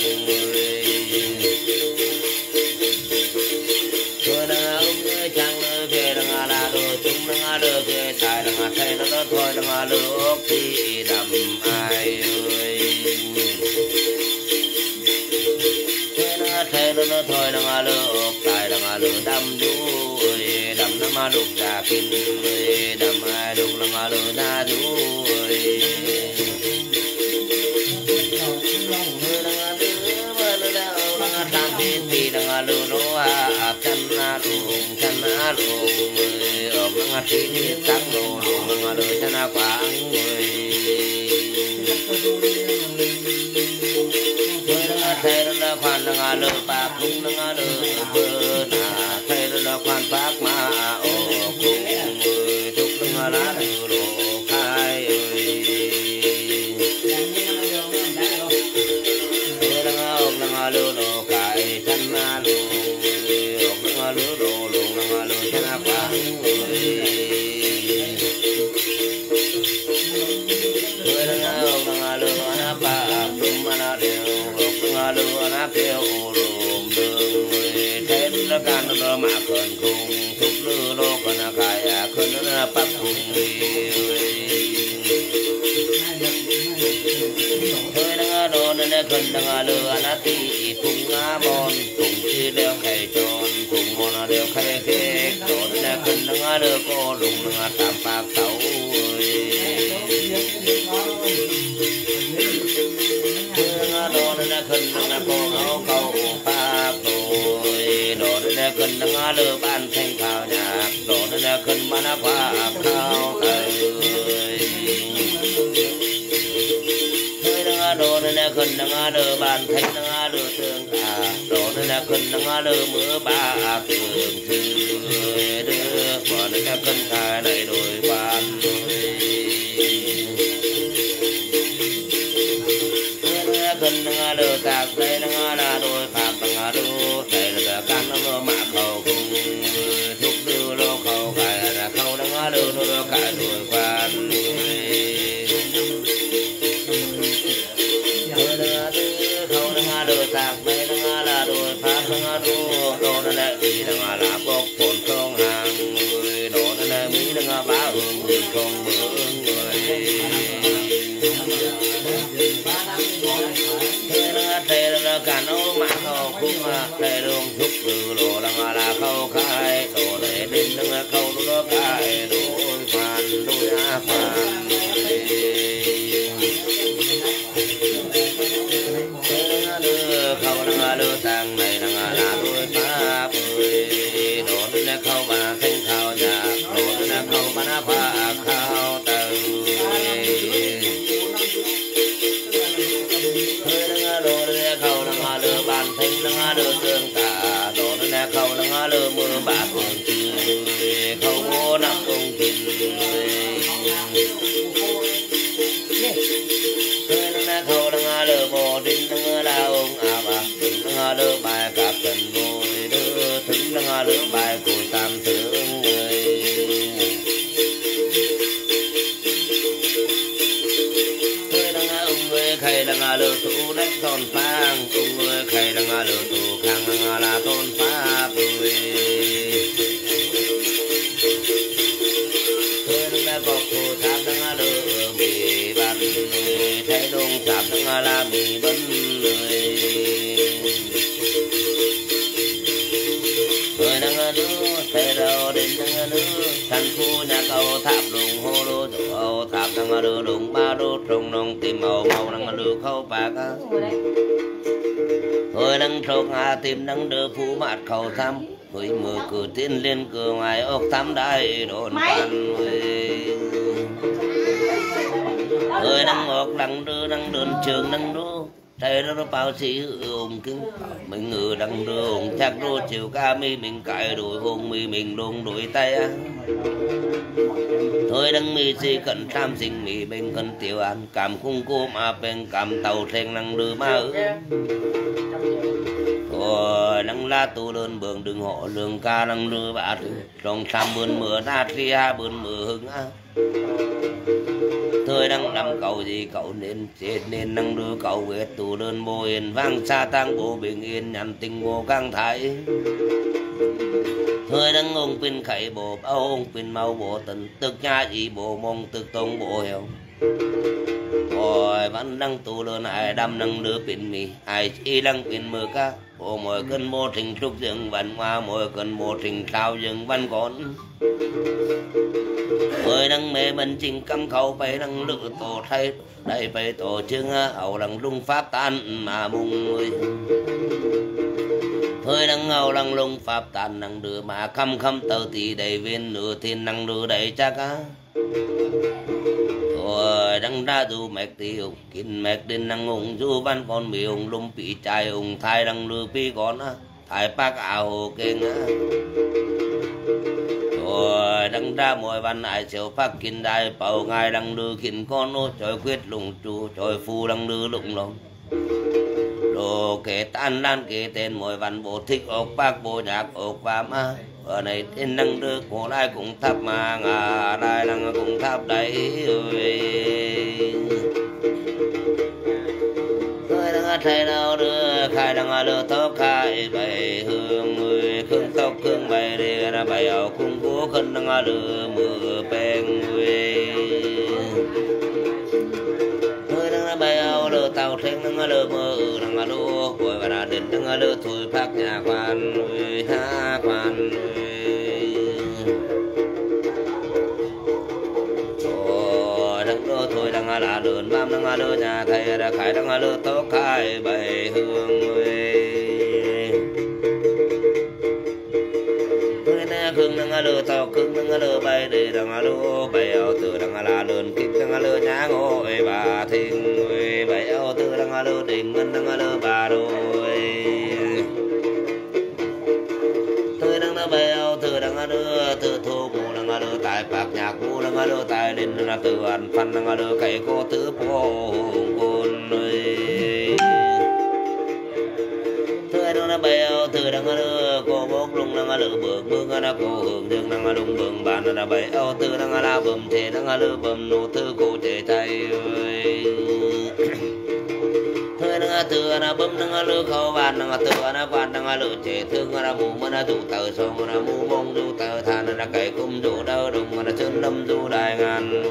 người đang ông người chẳng lừa kể đang là đôi chúng đang lừa kể tại đang thấy nó thôi đang lừa thì đầm ai ơi người đang thấy nó thôi đang lừa tại đang lừa đầm đuôi đầm nó mà đục ra kinh đầm ai đục là lừa ra đuôi tam thiên thì đang lừa nó à chân na luồng chân na luồng ôm đang thiên trắng luồng đang lừa chân na quảng người người đang thấy đang khoan đang lừa bạc cũng đang lừa bơ na thấy đang khoan bạc mà ô cũng người thúc đang lá lừa đồ khai ơi người đang ôm đang lừa đồ khai chân na luồng ôm đang lừa đồ luồng đang lừa chân na quảng người người đang ôm đang lừa na bạc cũng mà đều ôm đang lừa na kêu lùm đường người thấy nó can nó mà còn cùng thúc lừa nó còn khai khẩn nó bắt cùng người đang lừa cô lùng đang tam bạc tấu đồ đang khẩn đang cô ngáo câu pháp rồi đồ đang khẩn đang lừa ban thanh khảo nhạc đồ đang khẩn ban pháp khảo thời đồ đang khẩn đang lừa ban thanh đang lừa tương cả đồ đang khẩn đang lừa mưa ba tương thư đưa quả đang khẩn khai đầy đôi ban khẩn đang lừa tạc đây đang là đôi pháp đang lừa đây là căn nó mà khẩu cùng thúc đưa lô khẩu khai là khẩu đang lừa nó cả đôi quan khẩu đang lừa tạc đây đang là đôi pháp đang lừa đồ đang là gì đang là bốc phồn không hàng người đồ đang là mỹ đang bá hương người không bướng người thầy là cả nô mà khâu cũng mà thầy luôn thúc từ đồ đang là khâu khai đồ để đến đang khâu nó khai đồ phàn đôi á phàn khâu đang đưa tàng này đang là đôi pháp đồ đang khâu mà thanh khâu nhạc đồ đang khâu mà nó phá khâu từ khâu đang lừa bàn thanh đang lừa tương cả đồ đang khâu đang lừa mưa bạc hương chư khâu ngô nằm công kinh đang khâu đang lừa bồ đinh đang là ông à bà đang lừa bài cặp cần vui đưa thứng đang lừa bài cùi tam tướng người khay đang lừa tụ đánh tôn phang cùng người khay đang lừa tụ khang đang là tôn pháp người tôi đang có cô tháp đang lừa mì bắn người thấy đông tháp đang là mì bắn người người đang đưa thấy đâu đến đang đưa thành phố nhà cầu tháp lùng hô lô tổ tháp đang đưa đụng ba đô trong nông tìm màu màu đang đưa khâu bạc á người đang trông à tìm đang đưa phú mát khẩu thăm người mở cửa tiến lên cửa ngoài ốc thăm đại đồn pan người đang ngọc đang đưa đang đơn trường đang đưa thầy nó bao xí ôm cứng mình ngừ đang đưa ôm chắc đôi chiều ca mi mình cãi đuổi hôn mi mình luôn đuổi tay á thôi đang mi si cần tham sinh mi bên cần tiểu ăn cảm khung cô mà bên cảm tàu sen đang đưa ma ư rồi đang la tu đơn bường đừng họ lương ca đang đưa bà trong tham bươn mưa ra tri ha bươn mưa hứng á thôi đang làm cậu gì cậu nên chết nên đang đưa cậu về tù đơn bồ yên vang xa tăng bộ bình yên nhằm tình bộ căng thái thôi đang ông pin khẩy bộ bao ông pin mau bộ tình tức nha gì bộ mong tức tông bộ hiểu rồi vẫn đang tù đơn ai đâm đang đưa pin mì ai chỉ đang pin mưa cá bộ mỗi cơn bộ trình trúc dựng văn hoa mỗi cơn bộ trình sao dựng văn con người đang mê mình trình cắm khẩu phải đang lựa tổ thay đây phải tổ chức hậu đang lung pháp tan mà mùng người hơi đang ngầu đang lung pháp tan đang đưa mà khăm khăm tờ tỷ đầy viên nửa thiên đang đưa đầy chắc á rồi đang ra du mẹ tiêu kín mẹ đến đang ung du văn con bị ung lung bị trai ung thai đang đưa pi con á thai bác ảo hồ kênh á rồi đang ra mỗi văn ai chiều phát kinh đại bảo ngài đang đưa kín con ô trời quyết lùng chu trời phu đang đưa lụng lòng đồ kể tan lan kể tên mỗi văn bộ thích ốc bác bộ nhạc ốc và ma ở này tên đang đưa cổ lại cũng thắp mà ngà lại đang cũng thắp đấy tôi đang thấy đâu đưa khai đang đưa tóc khai bày hương người khương tóc khương bày để là bày ở cung cố khân đang đưa mưa bèn người tôi đang bày ở đưa tàu thuyền đang đưa mưa đang đưa cuối và đã đến đang đưa thôi phát nhà quan người ha quan tam năng lơ nhà thầy đã khải năng lơ tốt khai bảy hương người nè khương năng lơ tàu cưng năng lơ bay để năng lơ bảy ao từ năng la lớn kích năng lơ nhá ngồi bà thiên bảy ao từ năng lơ đình ngân năng lơ bà đôi từ năng lơ bảy ao từ năng lơ từ thu mù năng lơ tại bạc nhạc mù năng lơ tại đình là từ ăn phân năng lơ cái cô tứ phố côn từ năng lơ bảy ao từ năng lơ cô bốc lung năng lơ bực bưng năng cô hưởng dương năng lung bưng bàn là bảy ao từ năng la bầm thế năng lơ bầm nô thư cô chế tay thời năng từ năng bấm năng lơ khâu bàn năng từ năng quan năng lơ chế thương năng mù mơ năng tụ tờ sông năng mù bông du tờ than năng cày cung du đau đùng năng chân lâm du đại ngàn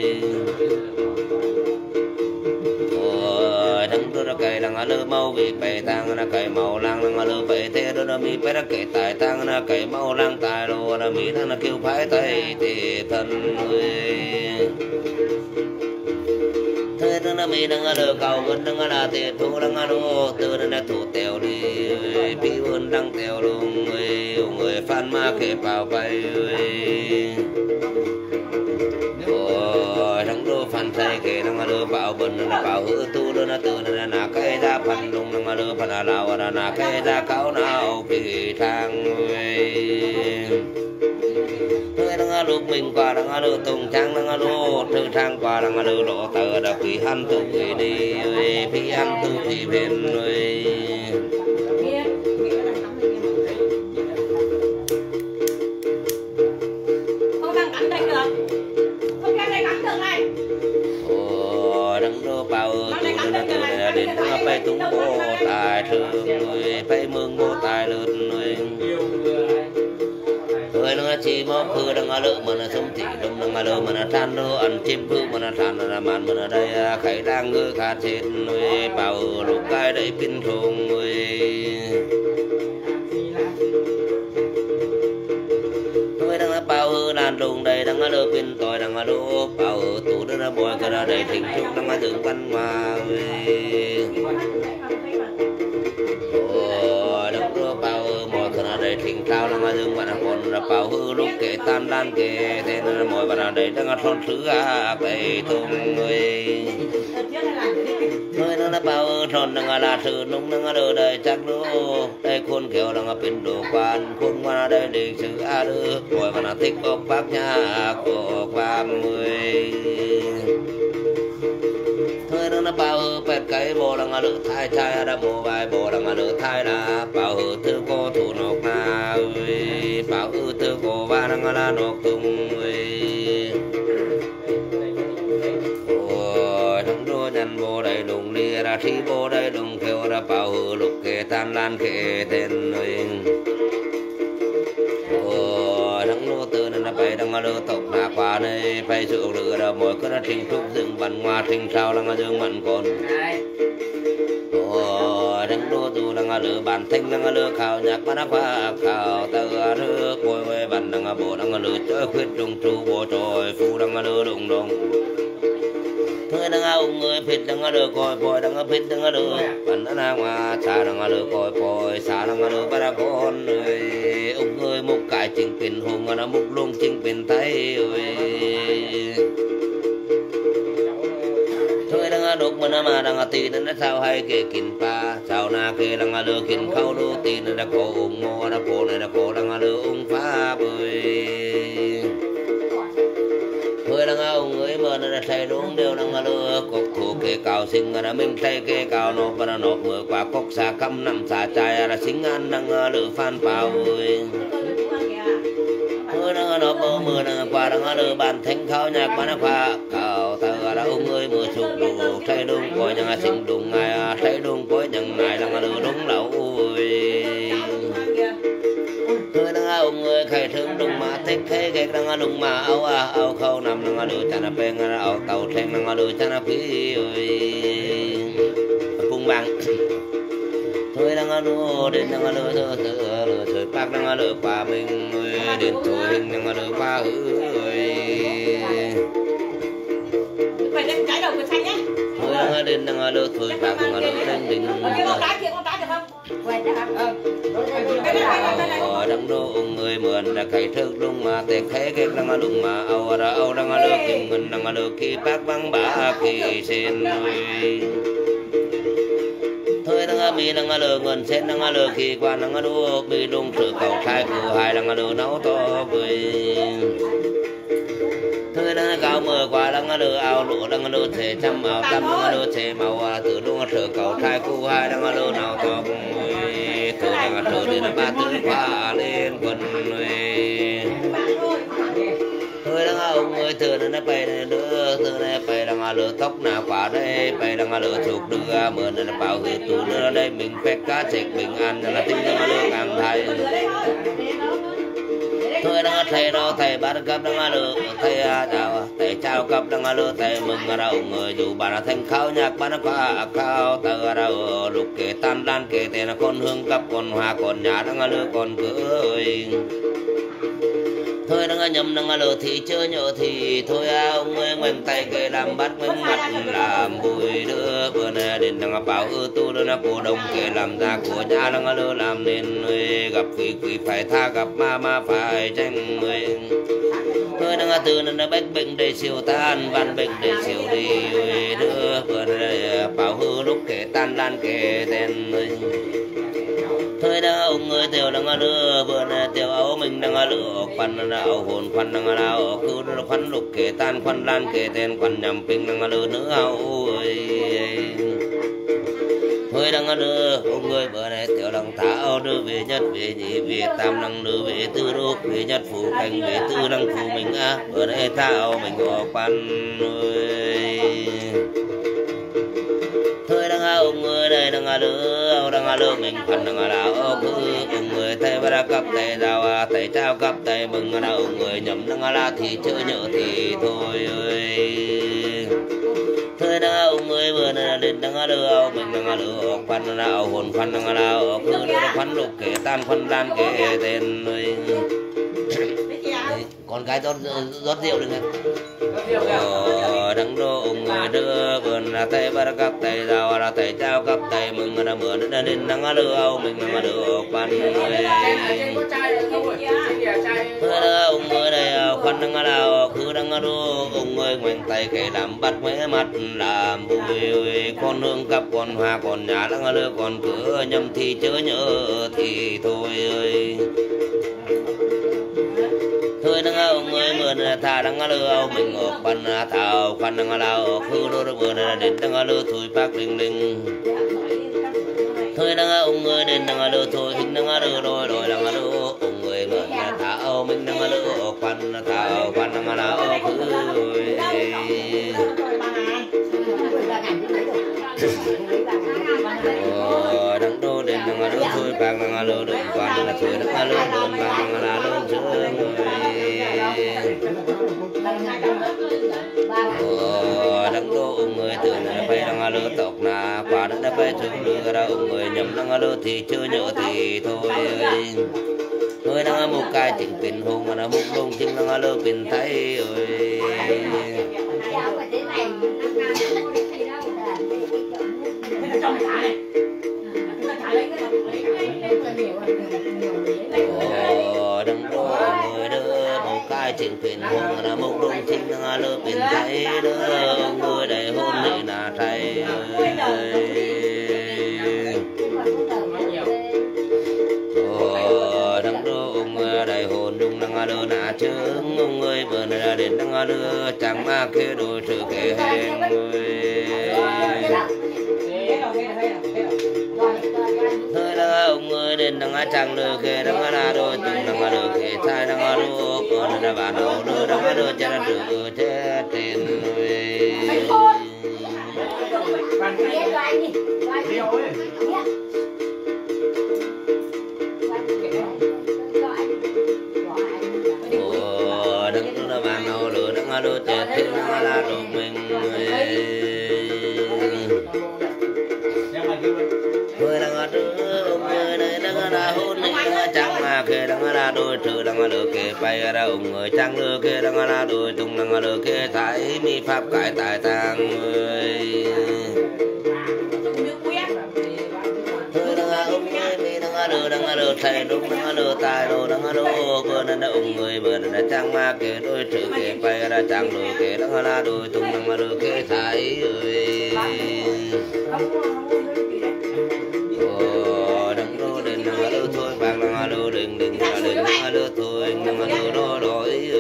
thằng tôi đã cày năng lơ mau bị bể tang năng cày màu lang năng lơ bể thế đó là mi bể đã kể tài tang năng cày mau lang tài đồ là mi năng kêu phái tay thì thân thế đó là mi năng lơ cầu vẫn năng là tiền thu năng lô từ năng là thủ tèo đi pi vươn đăng tèo luôn người người phan ma kể vào bay thằng đô phan say kể năng lơ bảo bần là bảo hư tu đơn là từ là na cái ra phan lùng năng lơ phan là lao là na cái ra cáo nào kỳ thang người năng lơ mình qua năng lơ tung trang năng lơ thư trang qua năng lơ lộ tờ đã quỷ han tu quỷ đi phi han tu thì bên người không đang cắn đây được không cái này cắn được này đấng đô bao tu là tu là đến phải tung bố tài thương người phải mương bố tài lớn người người nó chỉ mong khư đang ở lợ mà nó sống chỉ đông đang ở lợ mà nó than nó ăn chim khư mà nó than là màn mà nó đây khải đang ngư khát chết người bảo lục cái đấy pin thùng người người đang ở bao hư đàn đùng đây đang ở lợ pin tỏi đang ở lợ bảo tủ đó là bồi cái là đây thỉnh trúc đang ở dựng văn mà thỉnh thao là dương bạn còn là bảo hư lúc kể tam đan kể thế là mọi bạn đấy đang thôn thứ à cái thùng người người nó là bảo thôn đang là sự nung đang ở đây chắc đó đây khuôn kiểu đang bên đồ quan khuôn qua đây để sự a được mọi bạn thích ốc bác nhà của quan người người nó là bảo hư bẹt cái bộ đang lỡ thai thai đã bộ bài bộ đang lỡ thai là bảo hư thư cô thủ nộp na bảo hư thư cô ba đang là nộp tung ôi thằng đua nhăn bộ đầy đùng đi ra thi bộ đầy đùng kêu ra bảo hư lục kê tan lan kê tên người thằng đua từ nên là phải đang lỡ tộc là qua đây phải sự lựa là mỗi cái là trình trúc dựng văn hoa trình sao là dương mặn còn thằng đua tu đang lựa bản thanh đang lựa khảo nhạc mà nó khoa khảo tờ nước bồi về bản đang bộ đang lựa chơi khuyết trùng tru bộ trồi phu đang lựa đụng đụng người đang ông người phết đang lựa coi bồi đang phết đang lựa bản nó đang mà xa đang lựa coi bồi xa đang lựa ba đã con người ông người một cái chính quyền hùng mà nó mục luôn chính quyền thấy rồi thôi đang đục mà nó mà đang tì nó sao hay kể kín pa sao na kể đang lừa kín khâu đô tì nó đã có ủng mô đã cổ này đã cổ đang lừa ung phá bơi thôi đang ông người mà nó đã say đúng đều đang lừa cục thủ kể cào sinh là mình say kể cào nộp và nó nộp mưa quả cốc xa căm nằm xa chai là sinh ăn đang lừa phan pháo ơi mưa đang nộp mưa mưa đang qua đang lừa bàn thanh khao nhạc mà nó khoa khao tờ là ông người mưa sụp đủ say đúng coi nhà sinh đúng ngày say đúng coi nhận này đang lừa đúng lẩu người đang ông người khai thương đúng mà thích thế cái đang đúng mà áo áo khâu nằm đang lừa chana pen áo tàu sen đang lừa chana phi cung bằng thôi đang lừa đến đang lừa lừa lừa lừa trời bác đang lừa qua mình đến tuổi hình đang lừa qua ơi phải đem trái đầu của xanh nhé. đang đến đang lơ thôi bạc đang lơ đến đến đang đô ông người mượn đã khai thức lung mà tệ khé cái đang lung mà ao ra ao đang lơ kim mình đang lơ khi bác băng bả khi xin thôi đang mi đang lơ ngân sen đang lơ khi quan đang đô mi đông sự cầu khai của hai đang lơ nấu to cười thôi đang cao mưa qua đang lơ ao lụa đang lơ thể trăm màu trăm đang lơ thể màu từ đông sự cầu khai của hai đang lơ nào to thôi đang lơ đến ba tứ qua lên quần thôi đang ông ơi từ nó bay nữa từ này bay đang lơ tóc nào quả đây bay đang lơ chụp đưa mượn là bảo người tù nữa đây mình phép cá chạch bình an là tinh đang lơ càng thay thôi đang thầy đâu thầy bắt cấp đang lơ thầy chào thầy chào cấp đang lơ thầy mừng ra ông người dù bà là thanh khao nhạc bà nó qua khao tờ ra lục kể tan đan kể tên là con hương cấp con hoa con nhà đang lơ con cưới thôi đang nhầm đang lơ thì chưa nhớ thì thôi ông ơi ngoảnh tay kề làm bắt ngoảnh mặt làm bùi đưa bữa nay đến đang bảo ư tu đưa nó cổ đông kề làm ra của nhà đang lơ làm nên người gặp quỷ quỷ phải tha gặp ma ma phải tranh người thôi đang từ nó bách bệnh để siêu tan văn bệnh để siêu đi đưa bữa nay bảo hư lúc kể tan lan kể tên người thôi đã ông ơi tiểu đang đưa bữa nay tiểu áo mình đang lựa khoăn áo hồn khoăn đang áo cứ khoăn lục kể tan khoăn lan kể tên khoăn nhầm pin đang lựa nữa áo ơi thôi đang đưa ông ơi bữa nay tiểu đang tháo đưa về nhất về nhị về tam đang đưa về tư đô về nhất phủ cảnh về tư đang phủ mình á bữa nay tháo mình có khoăn ơi thôi đang ông ơi đây đang đưa đang đưa mình khoăn đang là ông ông người thầy bắt cấp thầy giao thầy trao cấp thầy mừng là ông người nhầm đang là thì chưa nhớ thì thôi ơi thôi đang ông ơi bữa nay đến đang đưa mình đang đưa khoăn là hồn khoăn đang là cứ khoăn lục kể tan khoăn lan kể tên ơi con gái rót rót rượu được không? Đằng đô ông người đưa vườn là tay bắt cấp tay giao là tay trao cấp tay mừng là mượn đến đến đang đưa ông mình đang đưa khoăn người thôi đó ông người đây khoăn đang là cứ đang đưa ông người ngoảnh tay kể làm bắt mấy mắt làm vui con hương cấp con hoa con nhà đang đưa con cửa nhầm thì chớ nhớ thì thôi ơi thôi đang ông ơi mượn thà đang lơ ông mình ở quan thảo quan đang lao khứ đôi bữa này đến đang lơ thôi bác linh linh thôi đang ông ơi đến đang lơ thôi hình đang lơ đôi đôi đang lơ ông người mượn thảo mình đang lơ quan thảo quan đang lao khứ đang đô đến đang lơ thôi bác đang lơ được quan là thôi đang lơ đơn đang là đơn chưa đang đô ông người từ này bay đang lơ tộc na quả đã bay chụp đưa ra ông người nhầm đang lơ thì chưa nhớ thì thôi thôi đang một cái chỉnh pin hùng mà nó một đông chỉnh đang lơ pin thấy ơi đang đô người đưa một cái chỉnh pin hùng mà nó một đông chỉnh đang lơ pin thấy đưa người đầy hôn đi là thấy đang đô ông đầy hồn dung đang lơ nà trứng ông ơi bữa nay đến đang lơ chẳng ma kia đôi sự kể hẹn thôi là ông ơi đến đang chẳng lơ kể đang là đôi tung đang lơ kể sai đang lơ còn là bạn đầu đưa đang lơ cho nó tự chết tiền đừng là bạn đầu lửa đang lơ chết tiền đang là đồ mình thôi đang đưa ông ơi đây đang là hôn này trăng mà kê đang là đôi trừ đang lửa kê bay ra ủng người trăng lửa kê đang là đôi tung đang lửa kê thái mi pháp cải tài tàng người thôi đang là ủng người mi đang là lửa đang là lửa thầy đúng đang là lửa tài đồ đang là lửa vừa nên là ủng người vừa nên là trăng mà kê đôi trừ kê bay ra trăng lửa kê đang là đôi tung đang là lửa kê thái ơi thôi bạc là lô đình đình là đình là lô thôi nhưng mà lô đó đổi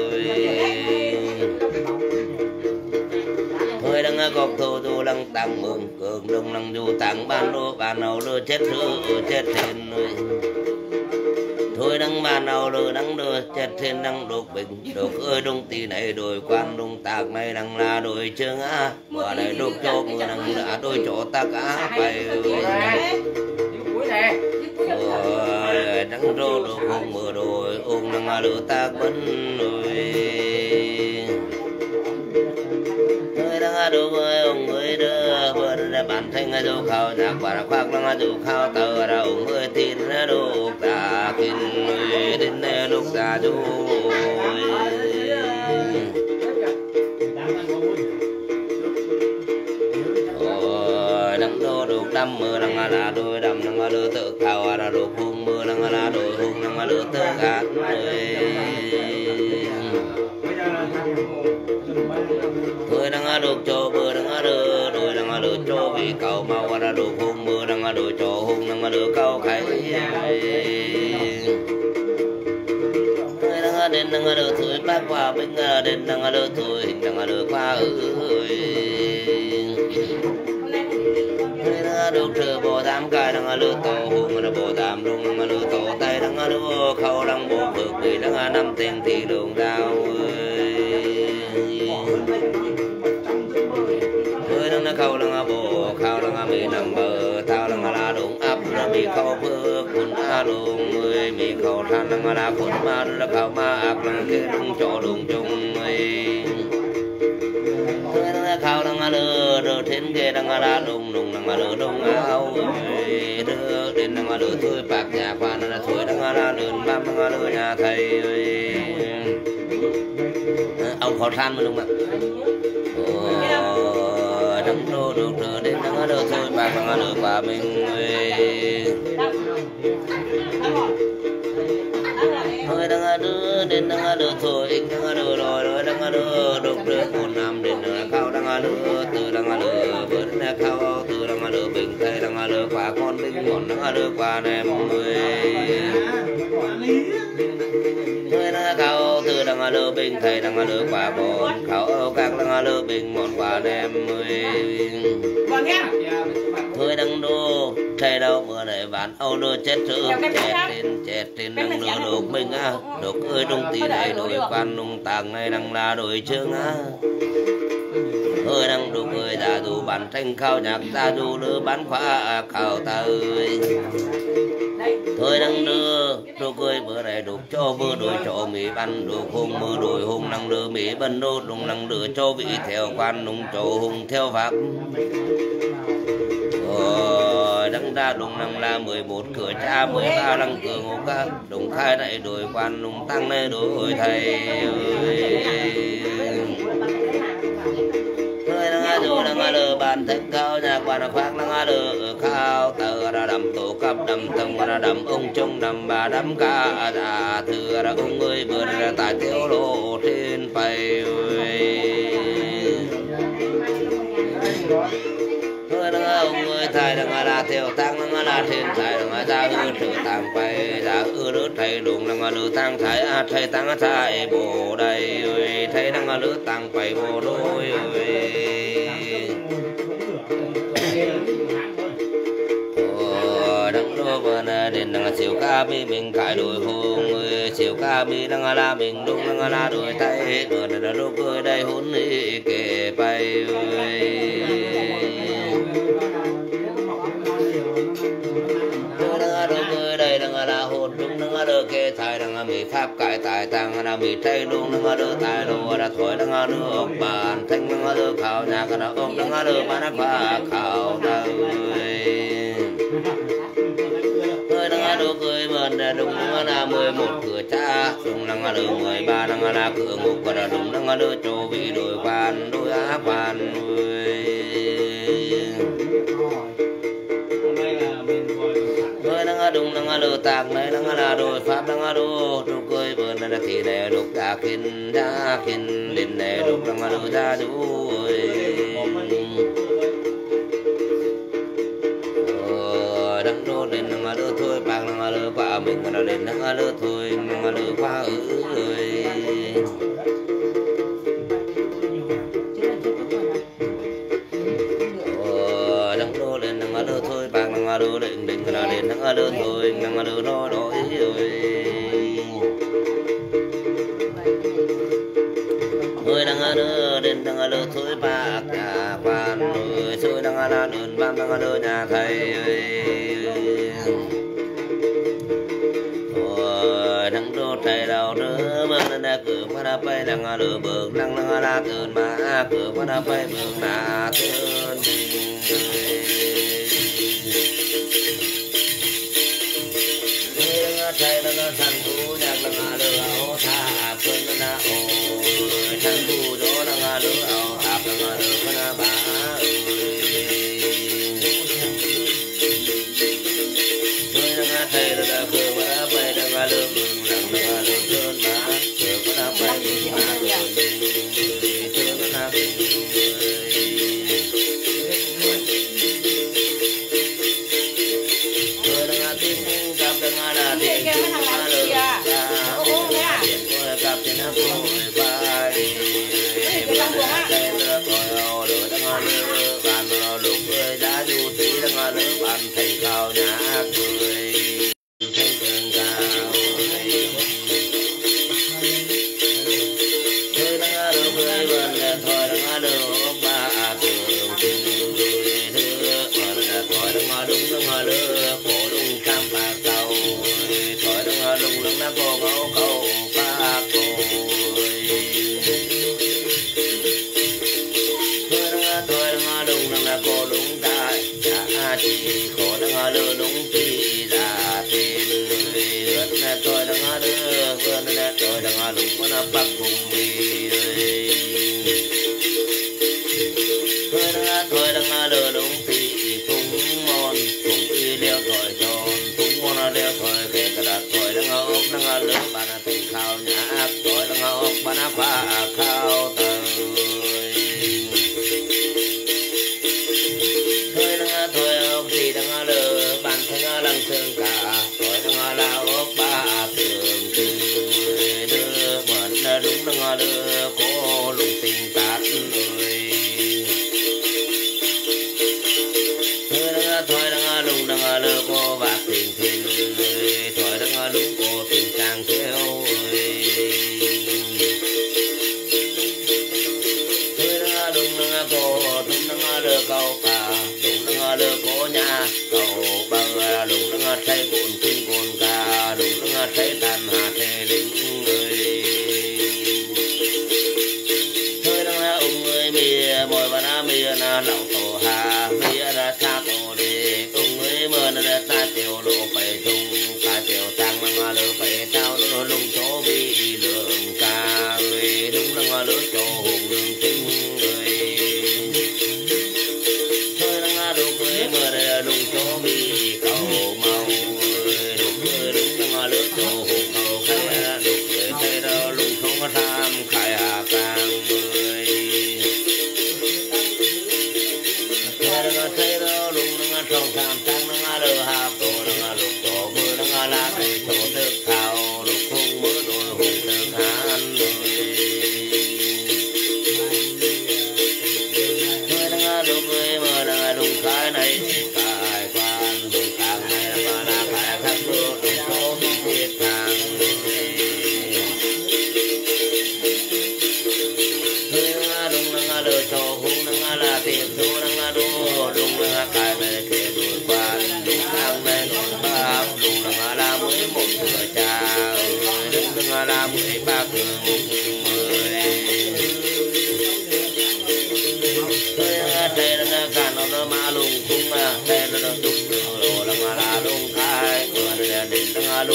thôi đang gọc thô tu đang tăng mừng cường đông đang du tăng ban đô ban đầu lô chết rửa chết trên rồi thôi đang ban đầu lô đang đưa chết trên đang đột bình đột ơi đông tì này đồi quan đông tạc này đang là đồi chương á bữa này đột cho mưa đang đã đôi chỗ ta cá bay rồi trắng rô đồ không mưa đồi ôm năng lửa ta quấn rồi người đang đồ với ông người đưa vừa là bản thân là đồ khao nhạc và là khoác đang đồ khao tờ là ông người tin là đồ ta tin người đến lúc ta rồi đâm mưa đang là đôi đầm đang là đôi tự khao là đồ hung mưa đang là đôi hung đang là đôi tự gạt người đang là đồ cho mưa đang là đôi đôi đang là đôi cho vì cầu màu là đồ hung mưa đang là đôi cho hung đang là đôi câu khay người đang là đến đang là đôi tuổi bác qua bên là đến đang là đôi tuổi hình đang là đôi qua ơi được trừ bộ tam cài đang lừa tổ hùng là bộ tam luôn đang lừa tổ tay đang lừa khâu đang bộ phược vì đang năm tiền thì đường đào người đang khâu đang bộ khâu đang bị nằm bờ thao đang là đúng ấp là bị khâu phước quần a luôn người bị khâu than đang là quần ma là khâu ma ác đang kia đúng chỗ đúng chung khao đang lừa rồi thiên kia đang là đùng đùng đang lừa đùng áo đưa đến đang lừa thôi bạc nhà quan là thôi đang là lừa bám đang lừa nhà thầy ông khó khăn mà đúng không ạ đừng đô được đưa đến đang lừa thôi bạc đang lừa bà mình thôi đang đưa đến đang lừa thôi đang lừa rồi rồi đang lừa được đưa một năm đến khao đang lừa từ đang lừa vẫn là khao từ đang lừa bình tây đang lừa quả con đinh còn đang lừa quả này mọi người người đang khao từ đang lừa bình tây đang lừa quả con khao các đang lừa bình một quả đem người thôi đang đô thầy đâu bữa này bạn âu đô chết trước chết trên chết trên đang lừa đột mình á đột ơi đông tì này đội quan đông tàng này đang là đội chương á ơi đang đủ người đã đủ bản tranh khao nhạc ta đủ đưa bán khóa khao ta ơi thôi đang đưa đủ cười bữa này đủ cho bữa đôi cho mỹ ban đủ hùng mưa đôi hùng đang đưa mỹ bần đô đúng đang đưa cho vị theo quan đúng cho hùng theo pháp rồi đang ra đúng đang là mười một cửa cha mười ba đang cửa ngô ca đúng khai này đôi quan đúng tăng này đôi thầy ơi dù đang lừa bàn thân cao nhà quan khoác đang lừa khao tờ ra đầm tổ cấp đầm tông ra đầm ông trung đầm bà đầm ca già thừa ra ông ơi vừa ra tại thiếu lộ trên phải thôi đang ông ơi thầy đang là theo tăng đang là trên thầy đang ra hư trừ tăng phải ra hư đứa thầy đúng đang lừa tăng thầy à thầy tăng thầy bồ đây ơi thầy đang lừa tăng phải bồ đôi ơi đăng đô bờ đến đang chiều ca mi mình cài đôi hùng người chiều ca mi đang là mình đúng đang là đôi tay bờ này là lúc cười đây hôn đi kề bay đây đang là hồn đúng đang là kê thai đang bị pháp cải tài tăng đang bị thay đúng đang là tài đồ đã thổi đang là nước bàn thanh đang là khảo nhà cái đó ông đang là bán phá khảo ta ơi người đang năng đô cười vần đúng là mười một cửa cha đúng năng đô mười ba năng là cửa ngục và đúng năng đô châu vị đổi quan đôi á quan người năng đúng năng đô tạc này năng là đôi pháp năng đô đô cười vần là thì này đục đã kinh đã kinh đến này đục năng đô ra đuôi đăng đô lên năng đô thôi bạc năng đô qua mình là lên năng đô thôi năng đô qua ơi đăng đô lên năng đô thôi bạc năng đô lên đỉnh là lên năng đô thôi năng đô nó đổi ơi người đang ở đến đang ở thôi bạc nhà quan người xưa đang ở đơn ban đang ở nhà thầy ơi đang đô thầy đầu nữa bên đây cửa qua đã bay đang ở đường bờ đang đang ở đa cơn mà cửa qua đã bay bờ đa cơn thầy đang ở thành phố đang đang ở đường áo thà cơn na ô thành phố đó đang ở đường áo thà đang ở đường na ba người đang ở thầy đang ở cửa qua đã bay đang ở đường đang đang ở đường cơn mà cửa qua đã bay bờ đa cơn cơn na bờ ban thành cao nhã cười thành tường cao cười đang được cười vần thôi đang được ba tường thưa thôi đang đúng đang được cổ đúng cam bạc cầu thôi đang đúng đang đã cô ngấu câu ba cô thôi đang đúng đang là cô đúng đại chỉ khổ đang ở lơ lúng thì ra tìm người ớt tôi đang ở lơ vươn tôi đang ở lúng có nó bắt cùng đi tôi đang tôi đang ở lơ lúng thì cũng mòn cũng đi leo thôi tròn cũng mòn leo thôi kể cả là tôi đang ở ốc đang ở lơ bạn thành khao nhã tôi đang ở ốc bạn phá khao tờ lăng thương cả tôi đang là ốc ba tường từ đưa vẫn là đúng đang đưa có lùng tình tát người tôi đang thôi đang lùng đang đưa cô bạc tình tình người tôi đang đúng cô tình trang theo tôi đang đúng đang cô đúng đang đưa câu cả đúng đang đưa cô nhà cầu đúng là thấy cuộn kinh cuộn ca đúng là thấy tàn hạ thế lính người thôi đang là ông người mìa mồi và na mìa na lẩu tổ hà mìa ra xa tổ đi ông người mưa na ta tiểu lộ phải tung cả tiểu tăng mà lỡ phải tao nó lung chỗ bị đường ca người đúng là lỡ chỗ hùng đường chính người thôi đang là đúng người mưa na lung chỗ bị cầu màu lỡ chỗ hùng cầu khai đục người thấy đó lung không tham khai hà càng người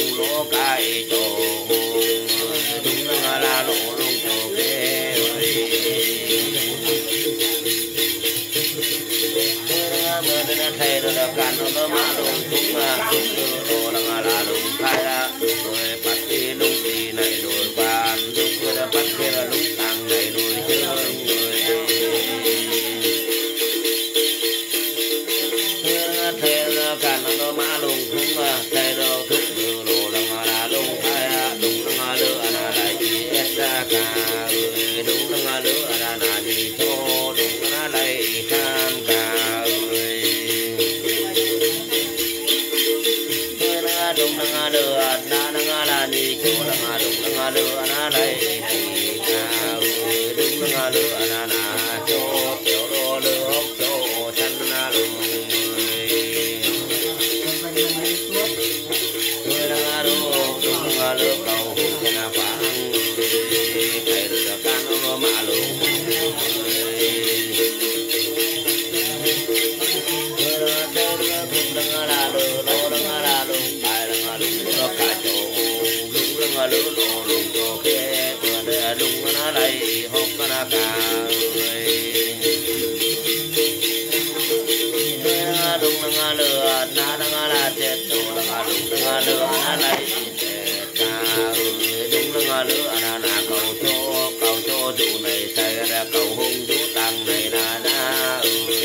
lùng lỗ cái chỗ đúng là là lỗ lùng chỗ kê mưa đến thầy rồi là cạn nó má lùng cũng mà đồ là là lùng khai ra rồi bắt đi lùng đi này rồi bàn lúc rồi đã bắt kia là lùng tăng này rồi chơi người thầy rồi cạn nó má lùng cũng mà thầy rồi thúc đồ đồ là là lùng khai ra đúng là lửa là lại đi ra cả người đúng là lửa là là đi cho đúng là lại tham cả đúng là lửa na na là đi chỗ là đúng là lửa na đây thì cả đúng là lửa na na chỗ tiểu đồ lửa chỗ chân na lửa người là lửa đúng là lửa cầu trên là phẳng thầy được can nó mà lửa nó cả chỗ đúng là lửa lửa lửa chỗ kia vừa đây đúng nó đây hốc nó cả người đúng là lửa na đang là chết chỗ là đúng là lửa na đây cả đúng là lửa na na cầu chỗ cầu chỗ chỗ này xảy ra cầu hung chỗ tăng này là na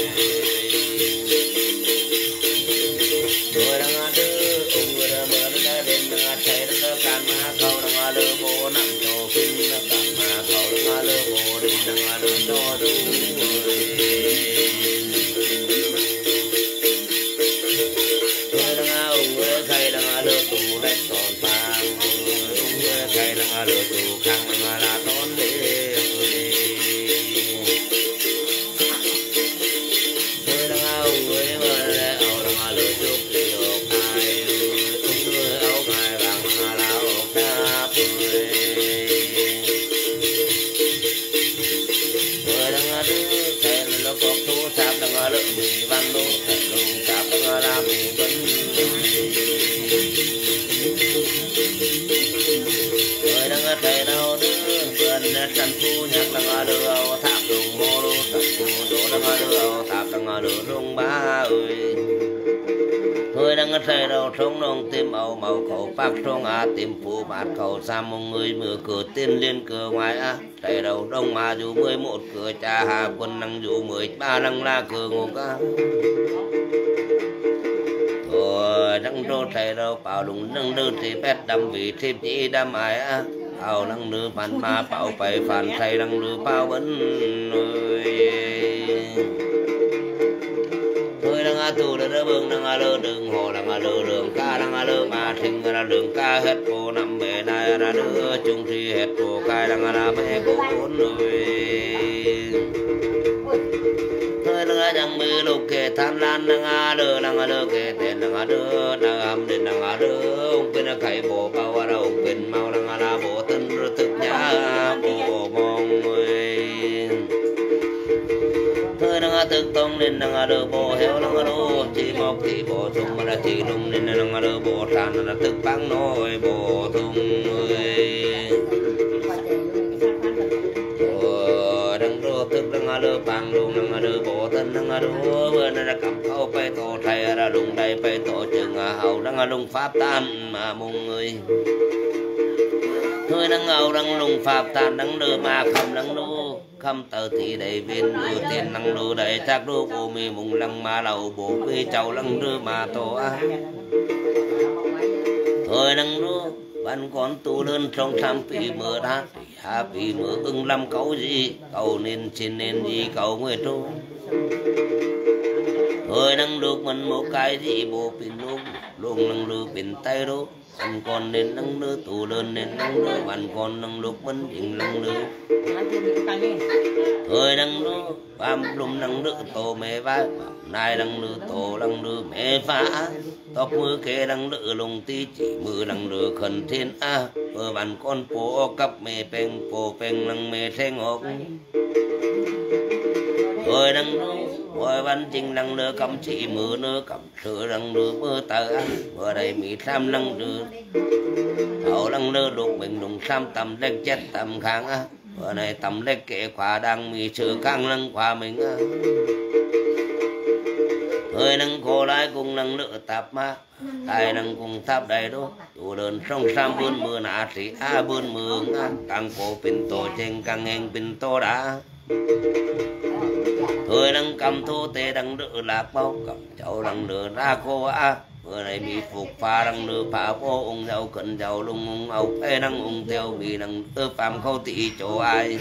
người đang đưa cùng người đang mưa nó đến nó thấy nó can mà cầu nó lừa bố nằm chỗ kinh nó can mà cầu nó lừa bố đi nó lừa cho đúng người người đang ông người thầy đang lừa tù đấy còn phang người thầy đang lừa tù khang mà là con đi người đang ông người mà ông đang lừa chụp đi lỡ bị văn đô thầy lùng chạp đang làm bị vấn người đang thầy đâu nữa vườn trần phu nhạc đang đưa tháp đồng mô đô tháp phu đổ đang đưa tháp đang đưa rung ba ơi thôi đang thầy đâu trống nông tim âu màu khẩu bác trong à tim phù bát khẩu xa một người mở cửa tiên liên cửa ngoài á thầy đầu đông mà dù mười một cửa cha hà quân năng dù mười ba năng la cửa ngô ca thôi đang đô thầy đâu bảo đúng năng đưa thì bét đâm vị thêm chỉ đâm ai á bảo năng đưa phản ma bảo phải phản thầy năng đưa bao vấn thôi đang tu đỡ bưng đang lơ đường hồ đang lơ đường ca đang lơ mà thình là đường ca hết cô nằm bể này là đưa chung thì hết cô cai đang là mẹ cô bốn rồi thôi đang đang mưa lục kề tham lan đang lơ đang lơ kề tiền đang đưa đang âm đến đang đưa ông bên khải bộ bao ở đâu ông bên mau đang là bộ tân rồi thực nhá bộ mong người thôi đang thực tông nên đang đưa bộ heo đang đưa chỉ một thì bộ thùng mà là chỉ lùng nên đang đưa bộ tràn là thực băng nồi bộ thùng người đang đưa thực đang đưa băng lùng đang đưa bộ thân đang đưa vừa là cầm khâu bay tổ thầy là lùng đây bay tổ chừng hậu đang lùng pháp tan mà mùng người thôi đang ngầu đang lùng pháp tan đang đưa mà không đang đưa không tờ thì đầy viên đưa tiền năng đưa đầy chắc đưa bộ mì mùng lăng mà đầu bộ quê châu lăng đưa mà tổ á thôi năng đưa bạn con tu đơn trong tham phí mưa đá hạ phí mưa ưng làm cấu gì cầu nên xin nên gì cầu người tu thôi năng được mình một cái gì bộ pin luôn luôn năng đưa pin tay đó bạn con nên năng đưa tu đơn nên năng đưa bạn con năng được mình định năng đưa thôi năng đưa bám lùm năng đưa tổ mẹ vai nay năng đưa tổ năng đưa mẹ phá tóc mưa kê năng đưa lùng tí chỉ mưa năng đưa khẩn thiên a ở bạn con phố cặp mẹ bèn phố bèn năng mẹ thèn ngọc thôi năng đưa mỗi văn chính năng nữa cầm chỉ mưa nữa cầm sữa năng nữa mưa tờ mưa đây mỹ sam năng nữa hậu năng nữa đục mình đụng sam tầm lệch chết tầm kháng á bữa này tầm lệch kệ khóa đang mỹ sữa căng năng khóa mình á người năng cô lái cùng năng nữa tạp mà tài năng cùng tháp đầy đó chủ đơn sông sam bươn mưa nạ sĩ a bươn mưa á càng cổ pin tổ trên càng ngành pin to đã người đang cầm thô tê đang đỡ lạc bao cầm cháu đang đỡ ra cô á bữa này bị phục pha đang đỡ phá cô ông giàu cận giàu lung ông ốc ê đang ông theo bị đang tơ phàm khâu tị chỗ ai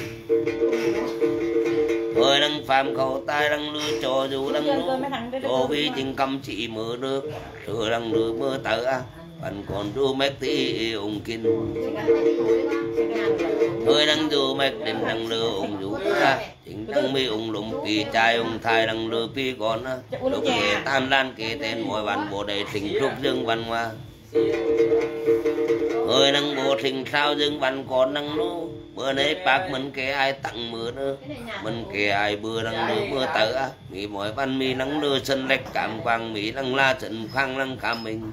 người đang phàm khâu tai đang lư cho dù đang lư cho vì chính cầm chỉ mưa nước sửa đang đỡ mưa tờ á bạn còn đu mét tí ông kinh người đang du mét đến đang lừa ông dù á chính đang mi ông lùng kỳ trai ông thai đang lừa pi con á lúc nghề tam lan kê tên mỗi bạn bộ đầy tình trúc dương văn hoa người đang bộ tình sao dương văn còn đang lú bữa nay bác mình kê ai tặng mưa nữa mình kê ai bữa đang lừa mưa tờ á mi mỗi văn mi đang lừa sân lệch cảm quang mi đang la trận khang đang cảm mình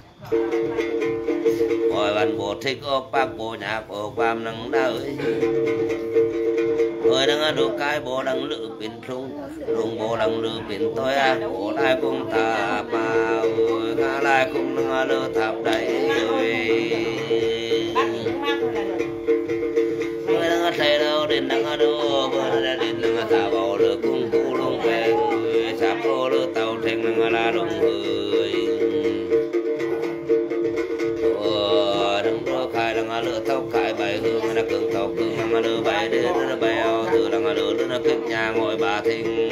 mỗi bạn bộ thích ốc bác bộ nhà của quam năng đá ơi người đang đu cái bộ đang lựa pin sung lùng bộ đang lựa pin tôi à bộ lại cùng ta mà ngã lại cùng đang lựa tháp đấy người đang thấy đâu đến đang đu bữa nay đến đang thả vào lựa cùng cụ lùng về sắp ô lựa tàu thành đang là đồng người khai đang lựa thâu khai bài hương là cường thâu cương đang lựa bài để nó bèo từ đang lựa nó kết nhà ngồi bà thình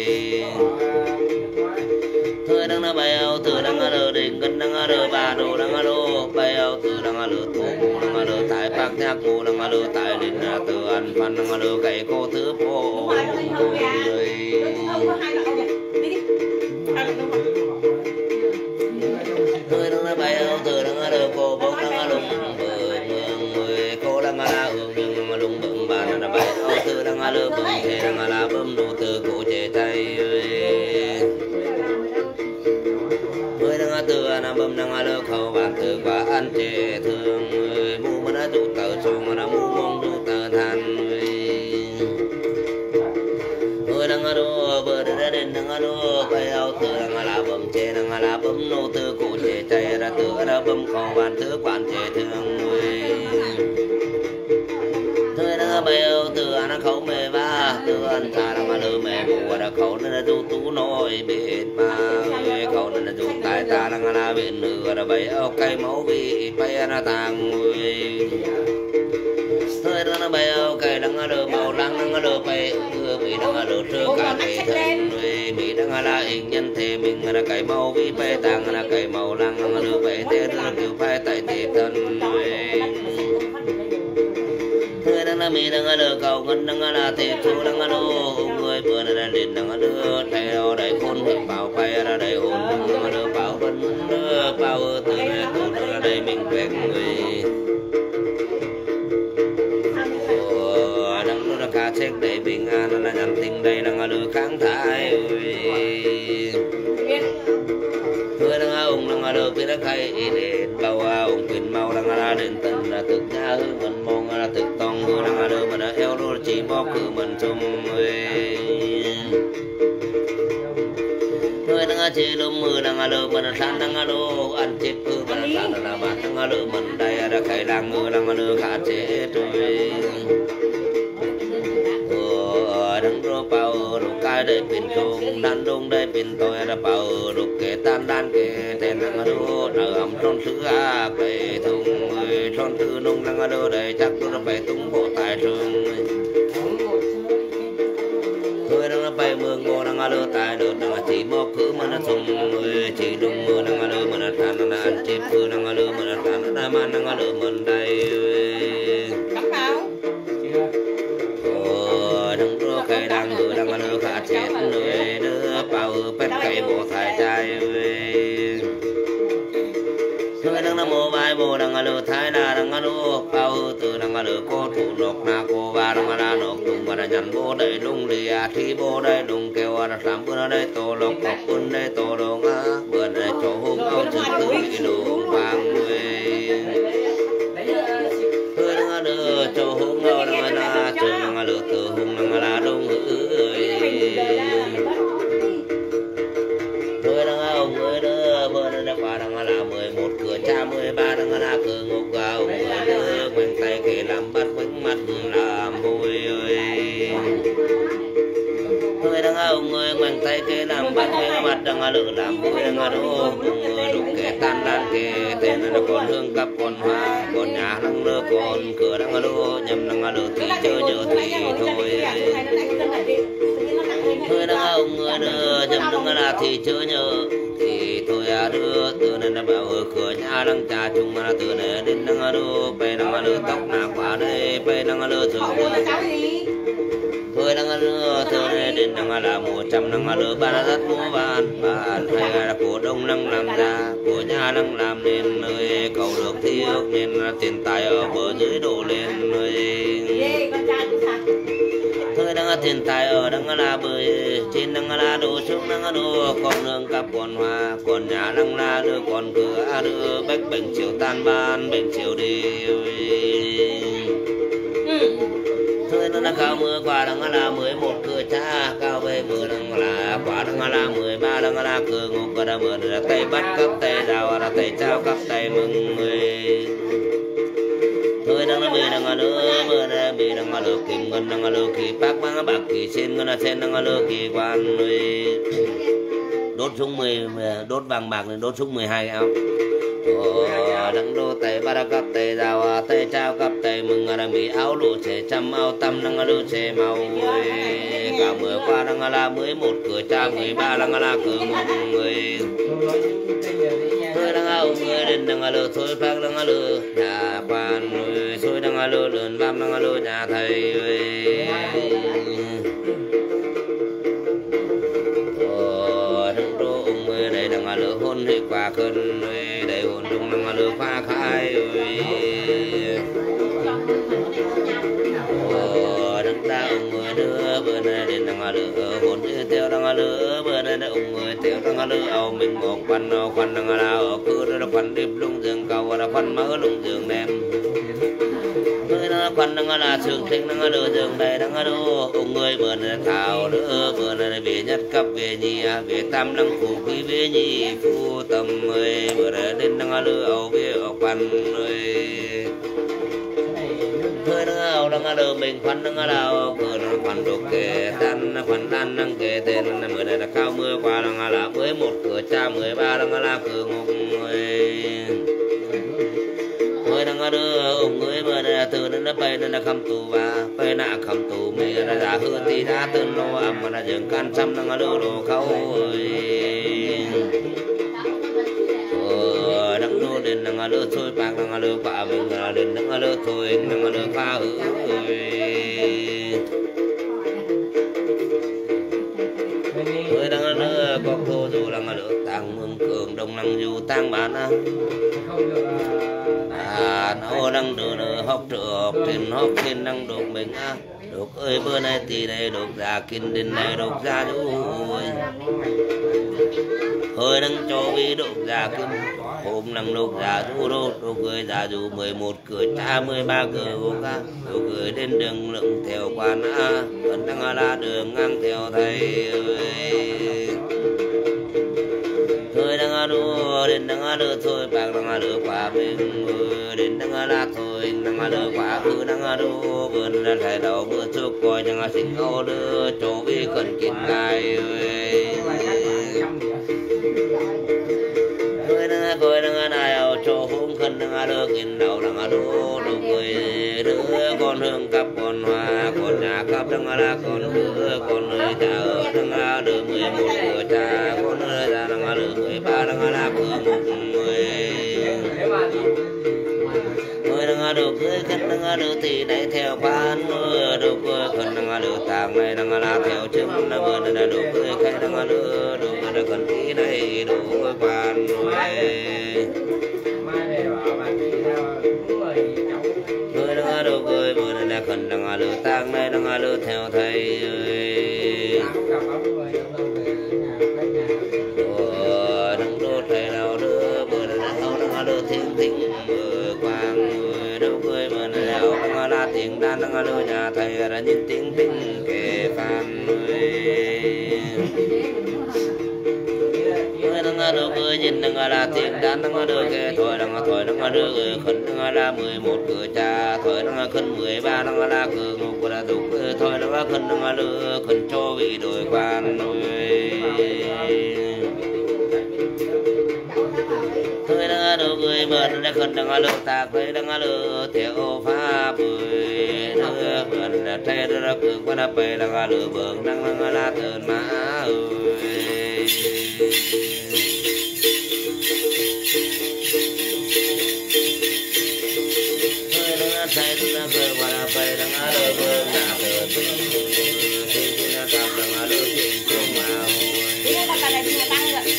thôi đang nó bèo từ đang lựa đỉnh cân đang lựa bà đồ đang lựa bèo từ đang lựa thủ đang lựa tại bác nhạc cụ đang lựa tại đến từ ăn phan đang lựa cày cô thứ phố thôi đang nó bèo từ đang lựa cô bông đang lựa là hương hương lùng bừng bàn là bài áo tư đang lơ bừng thế đang là bấm đồ từ cổ chế tay người đang từ là bấm đang lơ khâu bàn từ qua ăn chế thường mu mà đã tụ tờ sông mà đã mu mong tụ tờ than người đang đua bờ đã đến đang đua bài áo tư đang là bấm chế đang là bấm đồ từ cổ chế tay ra từ đã bấm khâu bàn từ quan chế thường bèo từ anh khẩu mê ba từ anh ta là mà lơ mê mùa đã khẩu nên là du tú nổi bên mà khẩu nên là du tai ta đang là bên nửa đã bèo cây máu bị bay ra tàng người thôi đang bèo cây đang lơ màu lăng đang lơ bay ưa bị đang lơ trơ cả thể thân người bị đang là hình nhân thể mình là cây máu bị bay tàng là cây màu lăng đang lơ bay thế là kiểu bay tại thể thân người đang mi đang lơ cầu ngân đang là thể thu đang lơ người bữa nay đang đến đang lơ theo đại khôn hệ bảo bay ra đại hồn đang lơ bảo vân bao từ này từ ra đây mình quen người đang lơ ca xét để bình an là nhắn tình đây đang lơ kháng thái người đang ông đang lơ biết đã khai đến bao ông quyền mau đang là đến tận là thực ra hơn mình mong là thực tông người đang lơ mà đã eo đô chỉ móc cứ mình chung người đang chơi lùm mưa đang lơ mà san đang lơ ăn chết cứ mà san là bạn đang lơ mình đây đã khai đang người đang lơ khá chết rồi đang rô bao rô cái đây pin sung đan đông đây pin tôi đã bao rô kẻ tan đan kẻ tên đang rô nở ẩm trong sứ a về thùng người trong tư nông đang rô đây chắc tôi đã phải tung bộ tài trường người đang bay mương ngô đang rô tài được đang chỉ mò cứ mà nó sung người chỉ đúng mưa đang rô mà nó than đang ăn chip cứ đang rô mà nó than đang man đang rô mình đây cây đang ngựa đang lơ khá chết người đưa bao pet cây bộ thái trai người đang nằm mô vai bộ đang đang lơ thái na đang lơ cao từ đang lơ cô thủ nọc na cô ba đang lơ nọc tung và nhăn bố đầy lung lìa thi bố đầy lung kêu là sắm bữa đây tổ lộc cọc bún đây tổ lộc á bữa đây chỗ hôm ao chữ tư bị đồ vàng người tôi đang lơ chỗ hôm ao đang lơ chỗ đang lơ từ hôm đang lơ đông ơi tôi đang ông người đó bữa đây qua đang là mười một cửa cha mười ba đang là cửa ngục gạo người đó quanh tay kề làm bắt quanh mặt làm vui ơi tôi đang ông người quanh tay kề làm bắt quanh mặt đang là lửa làm vui đang là đô người đục kẻ tan đan kề tên là còn hương cặp còn hoa còn nhà đang lơ còn cửa đang là đô nhầm đang là lửa thì chơi nhớ thì thôi tôi đang ông người đưa nhầm đang là thì chơi nhớ thì tôi đưa từ nên là bảo ở cửa nhà đang trà chung mà từ này đến đang đưa bay đang đưa tóc nạ quả đây bay đang đưa từ tôi đang đưa từ này đến đang là một trăm đang đưa ba rất mua bàn bàn hay là cổ đông đang làm ra của nhà đang làm nên nơi cầu được thiếu nên là tiền tài ở bờ dưới đổ lên nơi tôi đang tiền tài ở đang là bơi trên đang là đổ xuống đang đổ con đường cặp còn hoa còn nhà đang là đưa còn cửa đưa bách bệnh chiều tan ban bệnh chiều đi tôi đang cao mưa qua đang là mười một cửa cha cao về mưa đang là quả đang là mười ba đang là cửa ngục và đang mưa là tay bắt cấp tay đào là tay trao cấp tay mừng người tôi đang là bị đang là lơ mưa đang bị đang là lơ kim ngân đang là lơ kỳ bác bác bác kỳ sen ngân là sen đang là lơ kỳ quan người đốt súng mười đốt vàng bạc nên đốt súng mười hai ao đang đô tay ba cấp tay đào tay trao cấp tay mừng đang bị áo lụa trẻ trăm áo tâm đang là lơ trẻ màu cả mười qua đang là mới một cửa cha mười ba đang là cửa một người tôi đang ông người đến đang lơ thôi phát đang lơ nhà quan người tôi đang lơ lớn bám đang lơ nhà thầy đang đô ông người đây đang lơ hôn hệ quả cơn đây hôn trung đang lơ pha khai đang ta ông người đưa bữa nay đến đang lơ hôn theo đang lơ bữa nay ông người theo đang lơ ông mình một quan quan đang là ở cứ đó là quan đêm lung giường cầu là quan mỡ lung giường đêm nơi đó quan đang là trường sinh đang đưa giường đây đang đưa ông người bữa nay thảo đưa bữa nay về nhất cấp về nhì về tam đăng phủ quý về nhì phu tâm ơi bữa nay đến đang đưa ông về ở quan ơi tôi đang ao đang đưa mình quan đang là cửa nó quan đục kề tan quan tan đang kề tên là bữa nay là cao mưa qua đang là mới một cửa cha mười ba đang là cửa ngục người tôi đang đưa ông người bữa nay từ nên nó bay nên là khăm tù và bay nạ khăm tù mình là giả hư thì đã từng lo âm mà là dừng can trăm đang đưa đồ khâu đang đưa đến đang đưa thôi bạc đang đưa quả mình là đến đang đưa thôi đang đưa pha ơi tôi đang đưa có cô dù đang đưa tăng mương cường đông năng dù tăng bán á à nó đang đưa nữa hốc trượt trên hốc trên đang đục mình á đục ơi bữa nay thì đây đục ra kinh đến này đục ra rồi hơi đang cho vi đục ra kinh hôm đang đục ra dù đô đục người ra dù mười một cửa cha mười ba cửa gốc á đục người đến đường lượng theo quan á vẫn đang là đường ngang theo thầy ơi tôi đang đua đến đang đưa thôi bạc đang đưa quả mình đến đang là thôi đang đưa quả cứ đang đua vườn là thầy đầu bữa trước coi đang sinh ô đưa chỗ vi cần kín gai ơi tôi đang coi đang này ở chỗ hôm khẩn đang đưa kín đầu đang đua đục người đứa con hương cặp con hoa con nhà cặp đang là con đứa con người cha ở đang đưa mười một cửa cha con người ta đang đưa mười ba đang là cửa một người người đang được cưới khách đang được thì đấy theo ban được cưới cần đang được tàng này đang là theo chứng đang vừa đang được cưới khách đang được được được cần tí này đủ ban rồi đâu cười bữa nay là khẩn đang lừa tang này đang lừa theo thầy đang đốt thầy nào đưa bữa nay là thâu đang lừa thiên thính quang đâu cười bữa nay là đang là tiếng đàn đang lừa nhà thầy là nhìn tiếng tinh kề phan đang đưa cười nhìn đang là tiếng đàn đang đưa kề thôi đang thôi đang đưa cười khẩn đang là mười một cửa cha thôi đang khẩn mười ba đang là cửa ngục là tục thôi đang khẩn đang đưa khẩn cho vị đội quan thôi đang đưa cười bận là khẩn đang đưa ta cười đang đưa theo pháp bưởi đưa bận là thay đưa cường quan là bày đang đưa bận đang là tơn má thay nó cơ qua là phải đang ở đâu bơ nạp được thì khi nó tập đang ở đâu thì chung màu đi là cái này đi tăng rồi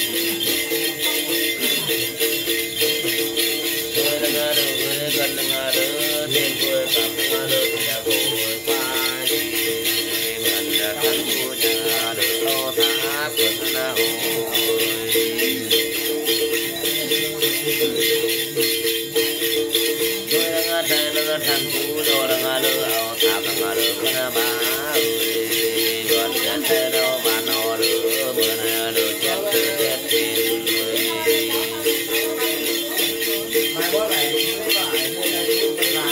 tôi đang ở đâu với gần đang ở đâu thêm tôi tập đang ở đâu thì đã ngồi qua gì mình đã thân của nhà được lo tháp vẫn là thành phố đồ đang lừa ao tháp đang lừa con ba ơi còn đến thế đâu mà nó lừa bữa nay lừa chết chết tiền mai bữa này cái bài mua đây cũng làm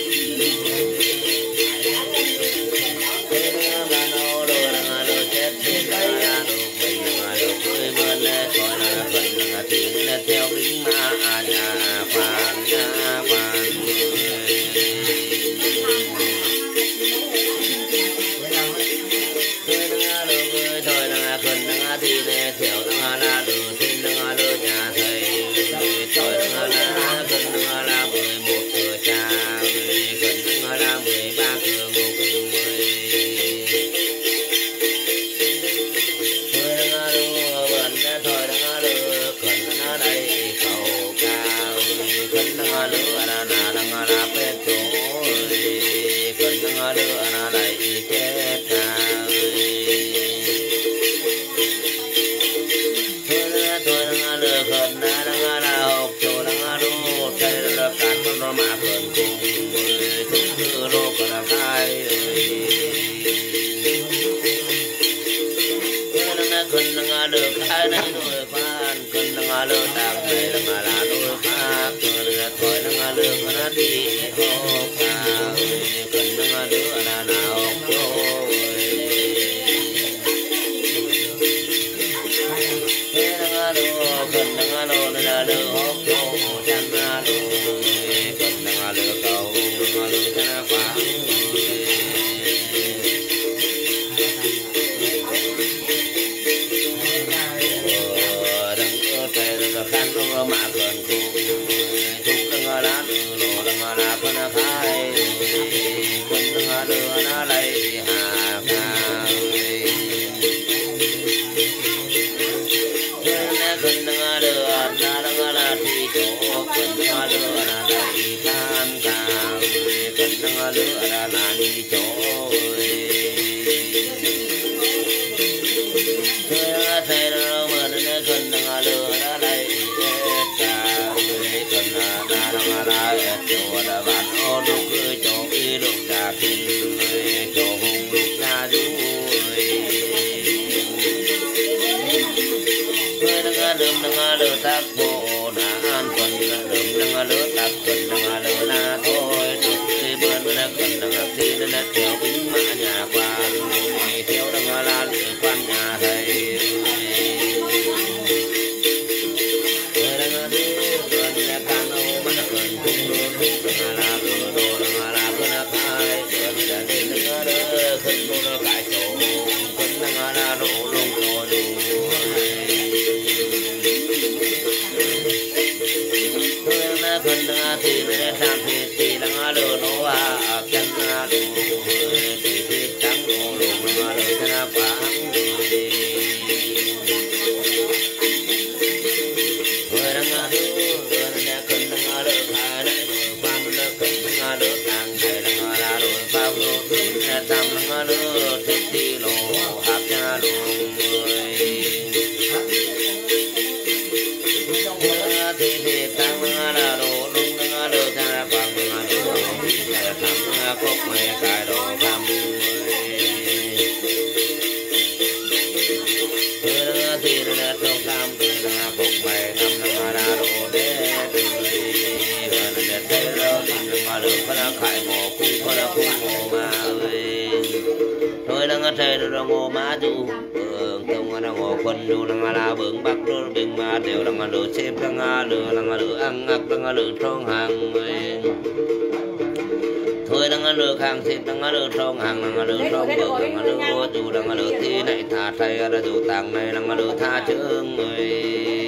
thế mà nó đồ đang lừa chết tiền ra đồ mình đang lừa cười bên coi là phần là tiền là theo lính ma nhà phan nhà phan thì để theo đang là đồ xin đang là nhà thầy tôi đang là gần đang là mười một cửa cha gần đang là mười ba cửa ngục tôi đang là đồ bận thôi đang là đồ khẩn đang ở đây cầu cao khẩn đang là đồ là là đang là pet tối khẩn đang là đồ là đây chết cao khẩn đang là học chỗ đang đô thầy là cán con mà khẩn cùng thúc thư đô còn là khai đang khẩn đang được khai này đôi phan khẩn đang được đạp này đang là đôi pháp khẩn thôi đang được nó đi học cao khẩn đang được là nào học chỗ cần đang lô là được hốc chỗ chân là đồ cần đang được cầu đang được chân phá đang trời đang khăn mà cần cùng chúng đang là đồ đang là phân khai tam năng lửa thiết ti lô hạt nhà luồng người thì thì tăng năng là đồ lung năng lửa cha quang năng lửa tham cốc mày cài đồ tham người thì là trong tam là cốc mày tham năng là đồ đế thấy rồi năng lửa có là khai ngộ cung có là cung ngộ mà thôi đang chơi rồi ngô má du không đang ngô quân du đang là bướng bắc rồi bướng mà đều đang lửa xếp đang lửa đang lửa ăn ngắc đang lửa trong hàng thôi đang lửa hàng xếp đang lửa trong hàng đang lửa trong bướng đang lửa du đang lửa thi này thả thay là du tàng này đang lửa tha chương người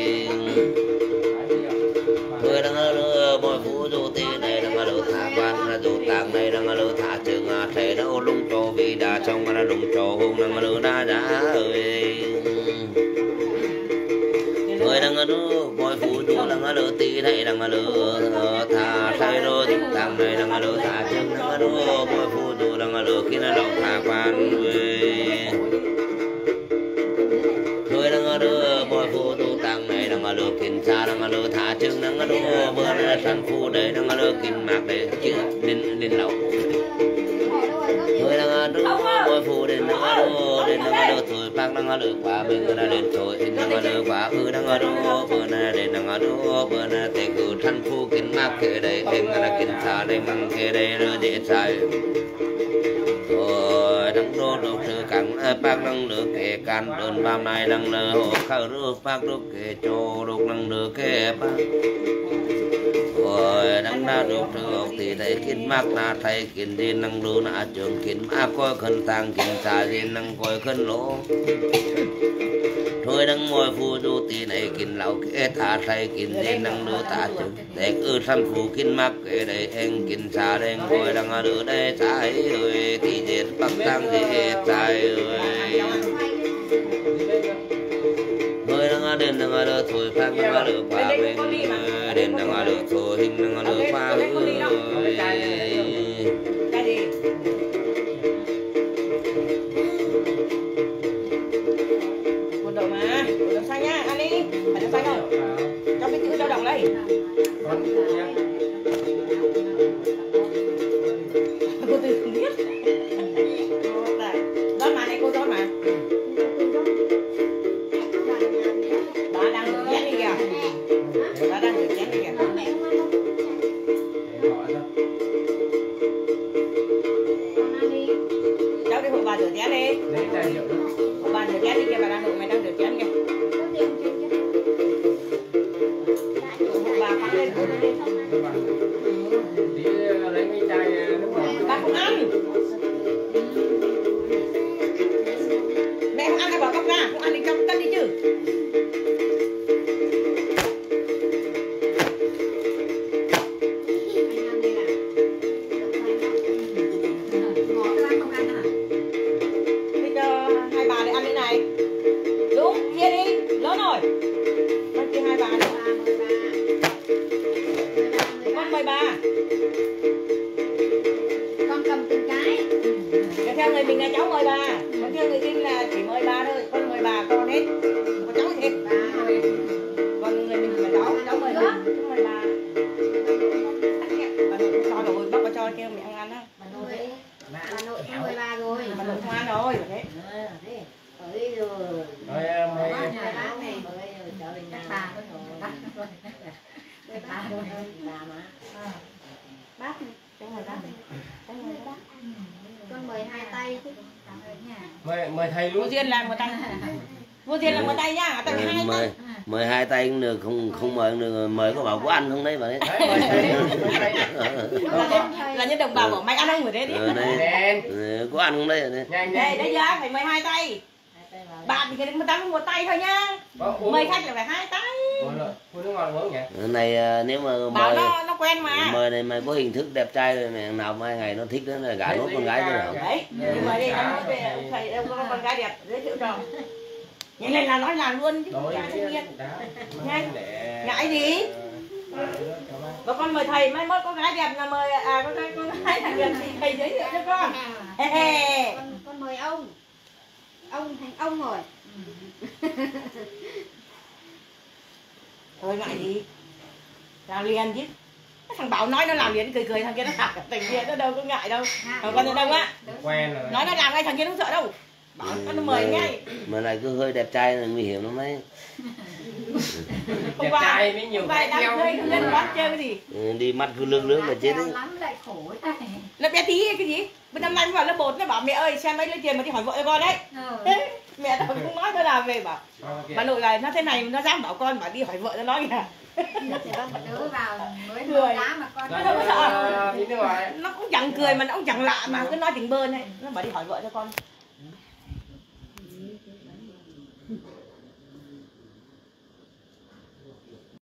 thôi đang lửa bồi phú du thi này đang lửa thả quan là du tàng này đang lửa thả chương thầy đâu lung cho vì đã trong là đụng cho hùng đang lửa đá đá ơi thôi đang lửa bồi phú du đang lửa tí này đang lửa thả thầy đâu du tàng này đang lửa thả chương đang lửa bồi phú du đang lửa khi nó động thả quan thôi đang lửa bồi phú du tàng này đang lửa kinh xa đang lửa thả chương đang lửa bữa nay thành phu đấy đang lửa kinh mạc đấy chứ lên lên lẩu thôi đang lửa bồi phú đến đang lửa đến đang lửa thôi bác đang lửa quá bên đã đến thôi đang lửa quá ư đang lửa bữa nay đến đang lửa bữa nay tề cứ thành phu kinh mạc kề đấy em là kinh xa đây mang kề đây rồi dễ sai thôi đang đô đô sự cắn bác đang lửa kề can đơn vào này đang lửa hộ khâu rước bác đúc kề cho đúc đang lửa kề bác rồi đang đã đúc được thì đây kinh mạc là thầy kinh đi năng lửa là trường kinh mạc coi khẩn tăng kinh xa đi năng coi khẩn lỗ thôi đang ngồi phu du tí này kinh lão kê thả thầy kinh đi năng lửa thả trường để ư sanh phu kinh mạc kê đây em kinh xa đây ngồi đang lửa đây trái rồi thì diệt bắc tăng thì trái rồi thôi đang đến đang lửa thôi phát đang lửa qua bên đến đang lửa thôi hình đang lửa qua ơi quần đầu mà quần đầu xanh nhá, ăn đi, phải đầu xanh không? Cho cái chữ dao động đây. Cô từ không biết. Rót mà này cô rót mà. Bà đang rửa chén đi kìa. Bà đang rửa chén đi kìa. Cháu đi hộ bà rửa chén đi. Hộ bà rửa chén đi kìa, bà đang hộ mày đang rửa chén kìa. Hộ bà phán lên cô đi. Bà không ăn. Mẹ không ăn hay bỏ cốc ra, không ăn thì trong cân đi chứ. Mình là cháu mời bà, còn theo người tin là chỉ mời bà thôi, con mời bà con hết, con cháu hết, còn người mình là cháu, cháu mời bà, cháu mời bà, bà nội cho rồi, bác có cho kêu mẹ ăn ăn á, bà nội, bà nội không mời bà rồi, bà nội không ăn rồi, thế, tới rồi, rồi mời bác này, trở về nhà, bà, bà, bà mà, bác, cháu mời bác, cháu mời bác. Con mời hai tay chứ. Mời mời thầy luôn. Vô Duyên làm một tay. Vô Duyên làm một tay nhá, tay hai mời mời hai tay cũng được, không không mời được, mời có bảo có ăn không đấy mà đấy. Là nhân đồng bào bảo mày ăn không rồi đấy đi. Có ăn không đây này. Đây đấy ra phải mời hai tay. Bạn thì cái một tay một tay thôi nhá. Mời khách là phải hai tay. Này nếu mà bảo nó nó quen mà. Mời này mày có hình thức đẹp trai rồi này, nào mai ngày nó thích đó là gả nốt con gái cho nào. Đấy, mời đi nó thầy đâu có con gái đẹp giới thiệu cho. Nhanh lên là nói làm luôn chứ. Nhanh. Ngại gì? Và con mời thầy mai mốt có gái đẹp là mời à có gái có gái thằng đẹp thì thầy giới thiệu cho con. Con, con mời ông. Ông thành ông rồi. Thôi ngại gì. Làm liền chứ. Thằng Bảo nói nó làm liền cười cười thằng kia nó làm thằng kia nó đâu có ngại đâu. Thằng con ở đâu á. Quen rồi. Nói nó làm ngay thằng kia nó không sợ đâu. Bảo nó mời ngay. Mà này cứ hơi đẹp trai là nguy hiểm lắm đấy. Đẹp trai mới nhiều cái nhau. Lên quán chơi cái gì? Ừ, đi mắt cứ lướt lướt là chết đấy. Lắm lại khổ thế. Nó bé tí cái gì? Bên năm nay vào lớp một nó bảo mẹ ơi xem mấy lấy tiền mà đi hỏi vợ cho con đấy. Ừ. Mẹ tao cũng nói thế nào về bảo bà nội là nó thế này nó dám bảo con bảo đi hỏi vợ cho nó kìa. Đứa vào mới cười đá mà con nó không có sợ. Nó cũng chẳng cười mà nó cũng chẳng lạ mà cứ nói tình bơn ấy. Nó bảo đi hỏi vợ cho con.